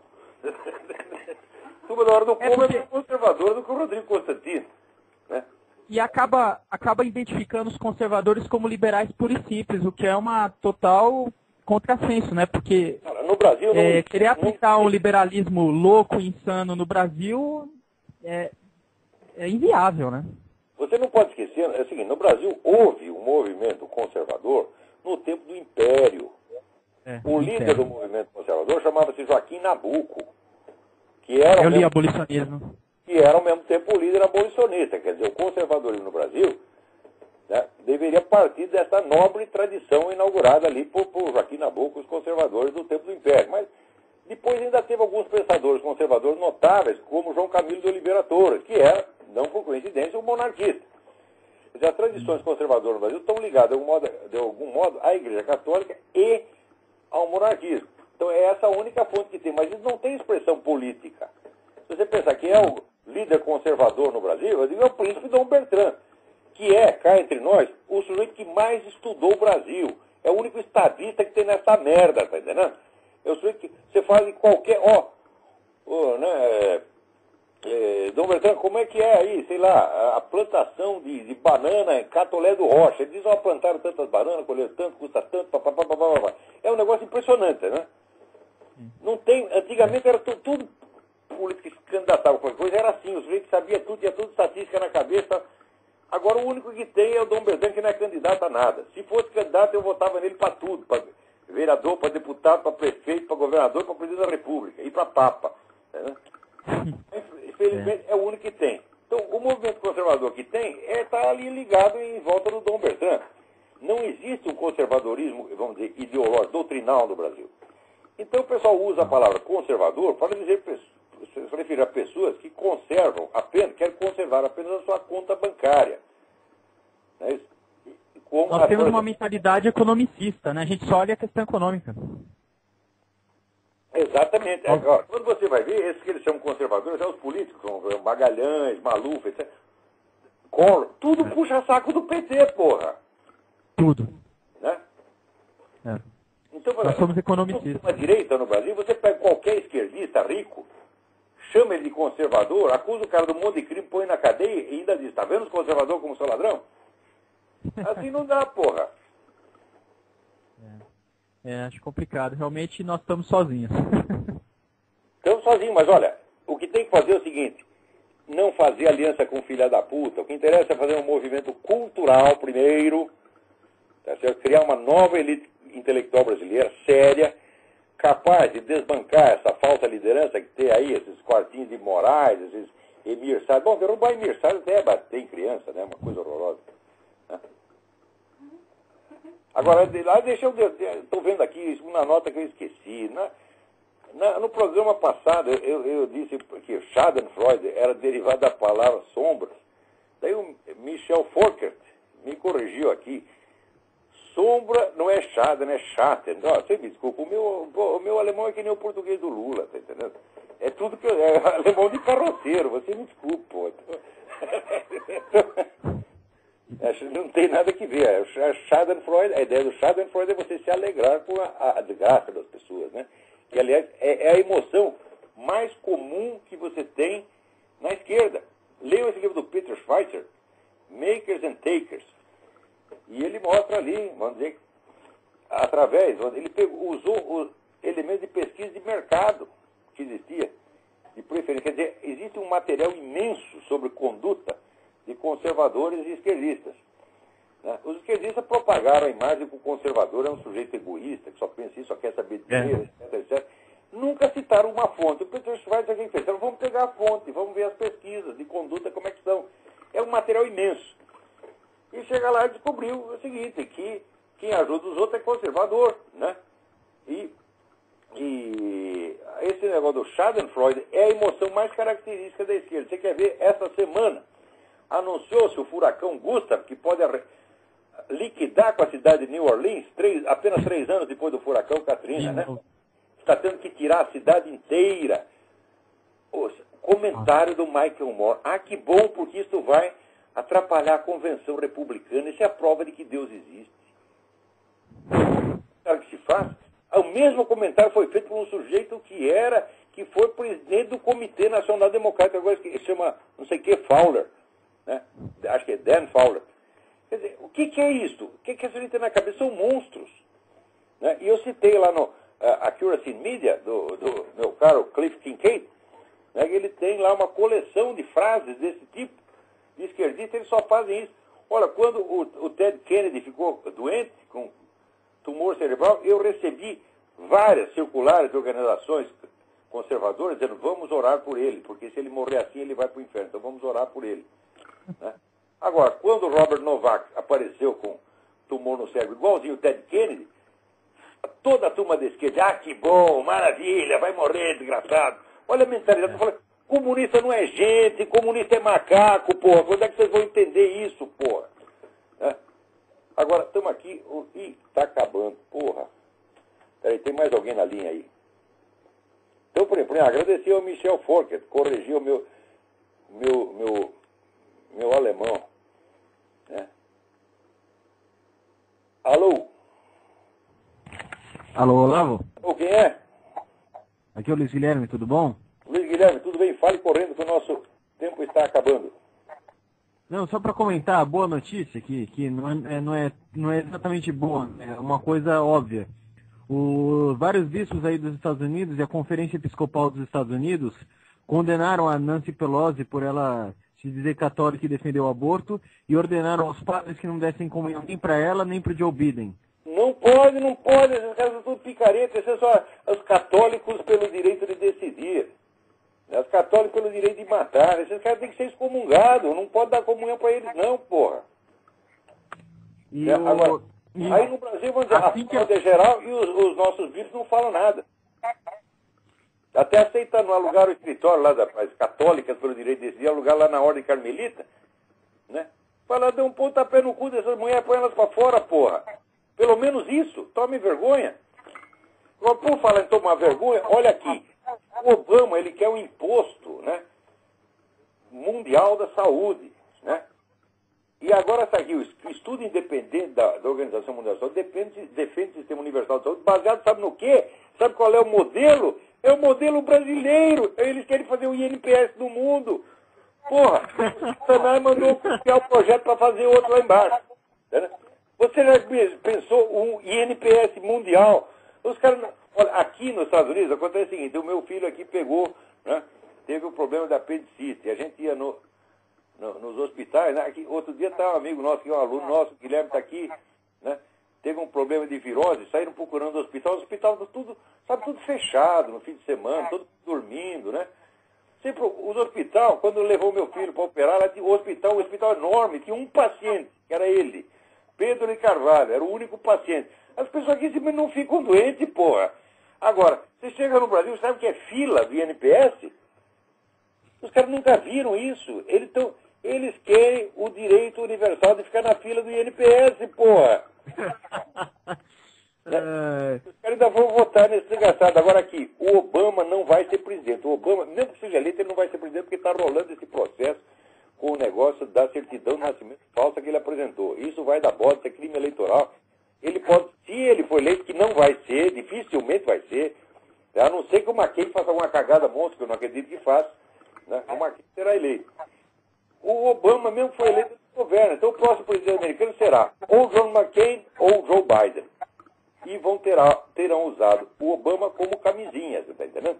Speaker 1: Turma da hora do povo é, porque... é mais conservador do que o Rodrigo Constantino. Né?
Speaker 4: E acaba, acaba identificando os conservadores como liberais puros e simples, o que é uma total contrassenso, né? Porque
Speaker 1: Cara, no Brasil, não,
Speaker 4: é, querer aplicar
Speaker 1: não...
Speaker 4: um liberalismo louco e insano no Brasil é, é inviável, né?
Speaker 1: Você não pode esquecer, é o seguinte, no Brasil houve um movimento conservador no tempo do Império. É, o líder império. do movimento conservador chamava-se Joaquim Nabuco, que era,
Speaker 4: Eu li
Speaker 1: mesmo,
Speaker 4: abolicionismo.
Speaker 1: que era ao mesmo tempo o líder abolicionista. Quer dizer, o conservadorismo no Brasil, né, deveria partir dessa nobre tradição inaugurada ali por, por Joaquim Nabuco, os conservadores do tempo do Império. Mas depois ainda teve alguns pensadores conservadores notáveis, como João Camilo de Oliveira Torres, que era, não por coincidência, um monarquista. As tradições conservadoras no Brasil estão ligadas, de algum, modo, de algum modo, à Igreja Católica e ao monarquismo. Então é essa a única fonte que tem, mas isso não tem expressão política. Se você pensar que é o líder conservador no Brasil, eu digo é o príncipe Dom Bertrand, que é, cá entre nós, o sujeito que mais estudou o Brasil. É o único estadista que tem nessa merda, tá entendendo? É o sujeito que você fala em qualquer... Ó, ó né... É, Dom Bertrand, como é que é aí, sei lá, a plantação de, de banana em Catolé do Rocha? Ele diz, ó, plantaram tantas bananas, colheram tanto, custa tanto, papapá, papapá. É um negócio impressionante, né? Não tem, antigamente era tudo, tudo político que se candidatava com qualquer coisa, era assim, os sujeito sabia tudo, tinha tudo estatística na cabeça. Agora o único que tem é o Dom Bertrand, que não é candidato a nada. Se fosse candidato, eu votava nele para tudo, para vereador, para deputado, para prefeito, para governador, para presidente da República, e para papa. Né? Infelizmente, é. é o único que tem. Então, o movimento conservador que tem está é, tá ali ligado em volta do Dom Bertrand. Não existe um conservadorismo, vamos dizer, ideológico, doutrinal no Brasil. Então, o pessoal usa a palavra conservador para dizer, se referir a pessoas que conservam apenas, querem conservar apenas a sua conta bancária. Não é isso?
Speaker 4: Como Nós temos coisa... uma mentalidade economicista, né? A gente só olha a questão econômica.
Speaker 1: Exatamente. Agora, quando você vai ver, esses que eles chamam conservadores, são os políticos, como Magalhães, Maluf, etcétera. Collor, tudo puxa saco do P T, porra.
Speaker 4: Tudo.
Speaker 1: Né?
Speaker 4: É.
Speaker 1: Então,
Speaker 4: Nós somos economicistas.
Speaker 1: A direita no Brasil, você pega qualquer esquerdista rico, chama ele de conservador, acusa o cara do monte de crime, põe na cadeia e ainda diz, tá vendo os conservadores como são ladrão? Assim não dá, porra.
Speaker 4: É, é, acho complicado. Realmente nós estamos sozinhos.
Speaker 1: Estamos sozinhos, mas olha, o que tem que fazer é o seguinte, não fazer aliança com filha da puta. O que interessa é fazer um movimento cultural primeiro, tá certo? Criar uma nova elite intelectual brasileira, séria, capaz de desbancar essa falsa liderança que tem aí, esses quartinhos de Moraes, esses Emir Saad. Bom, derrubar Emir Saad até é bater em criança, né? Uma coisa horrorosa. Né? Agora, lá deixa eu... Estou vendo aqui uma nota que eu esqueci. Na, na, no programa passado, eu, eu disse que Schadenfreude era derivado da palavra sombras. Daí o Michel Fourkert me corrigiu aqui. Sombra não é Schaden, é Schatten. Não, você me desculpa, o meu, o meu alemão é que nem o português do Lula, tá entendendo? É tudo que eu, é alemão de carroceiro, você me desculpa, pô. Não tem nada que ver. A Schadenfreude, a ideia do Schadenfreude é você se alegrar com a, a desgraça das pessoas, né? Que, aliás, é, é a emoção mais comum que você tem na esquerda. Leiam esse livro do Peter Schweitzer, Makers and Takers. E ele mostra ali, vamos dizer, através, ele pegou, usou os elementos de pesquisa de mercado que existia, de preferência. Quer dizer, existe um material imenso sobre conduta de conservadores e esquerdistas. Né? Os esquerdistas propagaram a imagem que o conservador é um sujeito egoísta, que só pensa isso, só quer saber de dinheiro, é. etc, etcétera. Nunca citaram uma fonte. O Peter Schweitzer quem fez? Então, vamos pegar a fonte, vamos ver as pesquisas de conduta, como é que são. É um material imenso. E chega lá e descobriu o seguinte, que quem ajuda os outros é conservador, né? E, e esse negócio do Schadenfreude é a emoção mais característica da esquerda. Você quer ver, essa semana anunciou-se o furacão Gustav, que pode liquidar com a cidade de New Orleans, três, apenas três anos depois do furacão Katrina, né? Está tendo que tirar a cidade inteira. O comentário do Michael Moore. Ah, que bom, porque isso vai atrapalhar a convenção republicana. Isso é a prova de que Deus existe. Sabe o que se faz? O mesmo comentário foi feito por um sujeito que era, que foi presidente do Comitê Nacional Democrático, agora que se chama, não sei o que, Fowler. Né? Acho que é Dan Fowler. Quer dizer, o que, que é isso? O que, que essa gente tem na cabeça? São monstros. Né? E eu citei lá no uh, Accuracy Media, do, do meu caro Cliff Kincaid, né, que ele tem lá uma coleção de frases desse tipo. De esquerdista, eles só fazem isso. Olha, quando o, o Ted Kennedy ficou doente, com tumor cerebral, eu recebi várias circulares de organizações conservadoras dizendo, vamos orar por ele, porque se ele morrer assim, ele vai para o inferno, então vamos orar por ele. Né? Agora, quando o Robert Novak apareceu com tumor no cérebro, igualzinho o Ted Kennedy, toda a turma da esquerda, ah, que bom, maravilha, vai morrer, desgraçado. Olha a mentalidade, eu falei, comunista não é gente, comunista é macaco, porra. Quando é que vocês vão entender isso, porra? É. Agora, estamos aqui, o... ih, está acabando, porra. Peraí, tem mais alguém na linha aí? Então, por exemplo, agradecer ao Michel Fourkert, corrigiu o meu, meu, meu, meu alemão. Né? Alô?
Speaker 5: Alô, Olavo?
Speaker 1: Ô, quem é?
Speaker 5: Aqui é o Luiz Guilherme, tudo bom?
Speaker 1: Luiz Guilherme, tudo bem? Fale correndo que o nosso tempo está acabando.
Speaker 5: Não, só para comentar a boa notícia, que, que não, é, não, é, não é exatamente boa, é uma coisa óbvia. O, vários bispos aí dos Estados Unidos e a Conferência Episcopal dos Estados Unidos condenaram a Nancy Pelosi por ela se dizer católica e defender o aborto e ordenaram aos padres que não dessem comunhão nem para ela nem para o Joe Biden.
Speaker 1: Não pode, não pode, esses caras são tudo picareta, esses são os católicos pelo direito de decidir. Os católicos pelo direito de matar. Esses caras têm que ser excomungados. Não pode dar comunhão para eles, não, porra.
Speaker 5: E
Speaker 1: é,
Speaker 5: o...
Speaker 1: agora,
Speaker 5: e...
Speaker 1: aí no Brasil, vamos dizer, assim a fraude que... é geral e os, os nossos bispos não falam nada. Até aceitando alugar o escritório lá das católicas pelo direito de decidir, alugar lá na Ordem Carmelita, né? Fala, dê um pontapé no cu dessas mulheres, põe elas para fora, porra. Pelo menos isso, tome vergonha. Agora, por falar em tomar vergonha, olha aqui. O Obama, ele quer um imposto, né, mundial da saúde, né? E agora está aqui, o estudo independente da, da Organização Mundial da Saúde defende, defende o Sistema Universal de Saúde, baseado, sabe no quê? Sabe qual é o modelo É o modelo brasileiro. Eles querem fazer o I N P S do mundo. Porra, o Senai mandou copiar o projeto para fazer outro lá embaixo. Você já pensou um I N P S mundial? Os caras, olha, aqui nos Estados Unidos acontece o seguinte, o meu filho aqui pegou, né, teve o problema da apendicite, a gente ia no, no, nos hospitais, né, aqui, outro dia estava um amigo nosso, que é um aluno nosso, o Guilherme está aqui, né, teve um problema de virose, saíram procurando o hospital, o hospital tudo, sabe, tudo fechado no fim de semana, todo dormindo, né? Sempre, os hospitais, quando levou meu filho para operar, lá tinha o hospital, um hospital enorme, tinha um paciente, que era ele, Pedro de Carvalho, era o único paciente. As pessoas aqui simplesmente não ficam doentes, porra. Agora, você chega no Brasil, sabe o que é fila do I N P S? Os caras nunca viram isso. Eles, tão, eles querem o direito universal de ficar na fila do I N P S, porra. Né? Os caras ainda vão votar nesse desgraçado. Agora aqui, o Obama não vai ser presidente. O Obama, mesmo que seja eleito, ele não vai ser presidente porque está rolando esse processo com o negócio da certidão de nascimento falsa que ele apresentou. Isso vai dar bosta, é crime eleitoral. Ele pode, se ele for eleito, que não vai ser, dificilmente vai ser, a não ser que o McCain faça uma cagada monstra, que eu não acredito que faça, né? O McCain será eleito. O Obama mesmo foi eleito no governo, então o próximo presidente americano será ou John McCain ou Joe Biden. E vão terá, terão usado o Obama como camisinha, você está entendendo?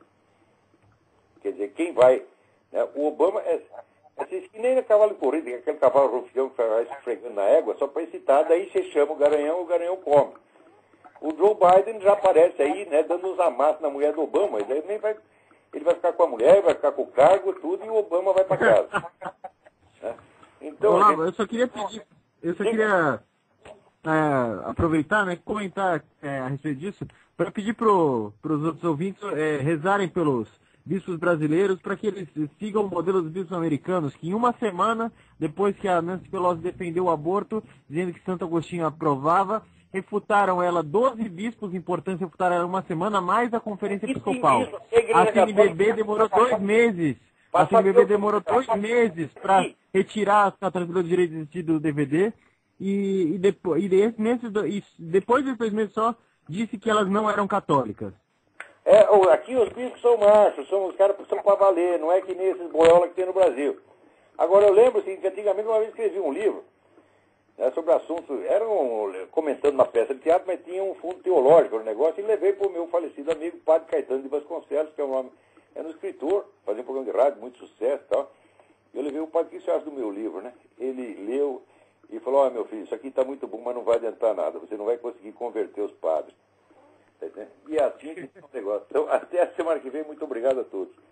Speaker 1: Quer dizer, quem vai... Né, o Obama é... Assim, que nem no cavalo de corrida, que é aquele cavalo rufião que vai se esfregando na égua, só para excitar, daí você chama o garanhão, o garanhão come. O Joe Biden já aparece aí, né, dando uns amassos na mulher do Obama, e daí nem vai, ele vai ficar com a mulher, vai ficar com o cargo, tudo, e o Obama vai para casa. Né? Então,
Speaker 5: Olá,
Speaker 1: gente...
Speaker 5: eu só queria pedir, eu só queria é, aproveitar, né, comentar é, a respeito disso, para pedir para os outros ouvintes é, rezarem pelos bispos brasileiros para que eles sigam o modelo dos bispos americanos, que em uma semana, depois que a Nancy Pelosi defendeu o aborto, dizendo que Santo Agostinho aprovava, refutaram ela, doze bispos importantes refutaram ela uma semana, mais a Conferência Episcopal. A C N B B demorou dois meses. A C N B B demorou dois meses para retirar as católicas do direito de existir do D V D e, e, depois, e, desse meses, e depois de dois meses só, disse que elas não eram católicas.
Speaker 1: É, aqui os bispos são machos, são, os caras são para valer, não é que nem esses boiola que tem no Brasil. Agora eu lembro assim, que antigamente uma vez escrevi um livro, né, sobre assuntos, eram comentando uma peça de teatro, mas tinha um fundo teológico no negócio, e levei para o meu falecido amigo, Padre Caetano de Vasconcelos, que é um nome, era um escritor, fazia um programa de rádio, muito sucesso e tal. Eu levei o padre, o que você acha do meu livro, né? Ele leu e falou, ó, meu filho, isso aqui está muito bom, mas não vai adiantar nada, você não vai conseguir converter os padres. E é assim que é o negócio. Então, até a semana que vem, muito obrigado a todos.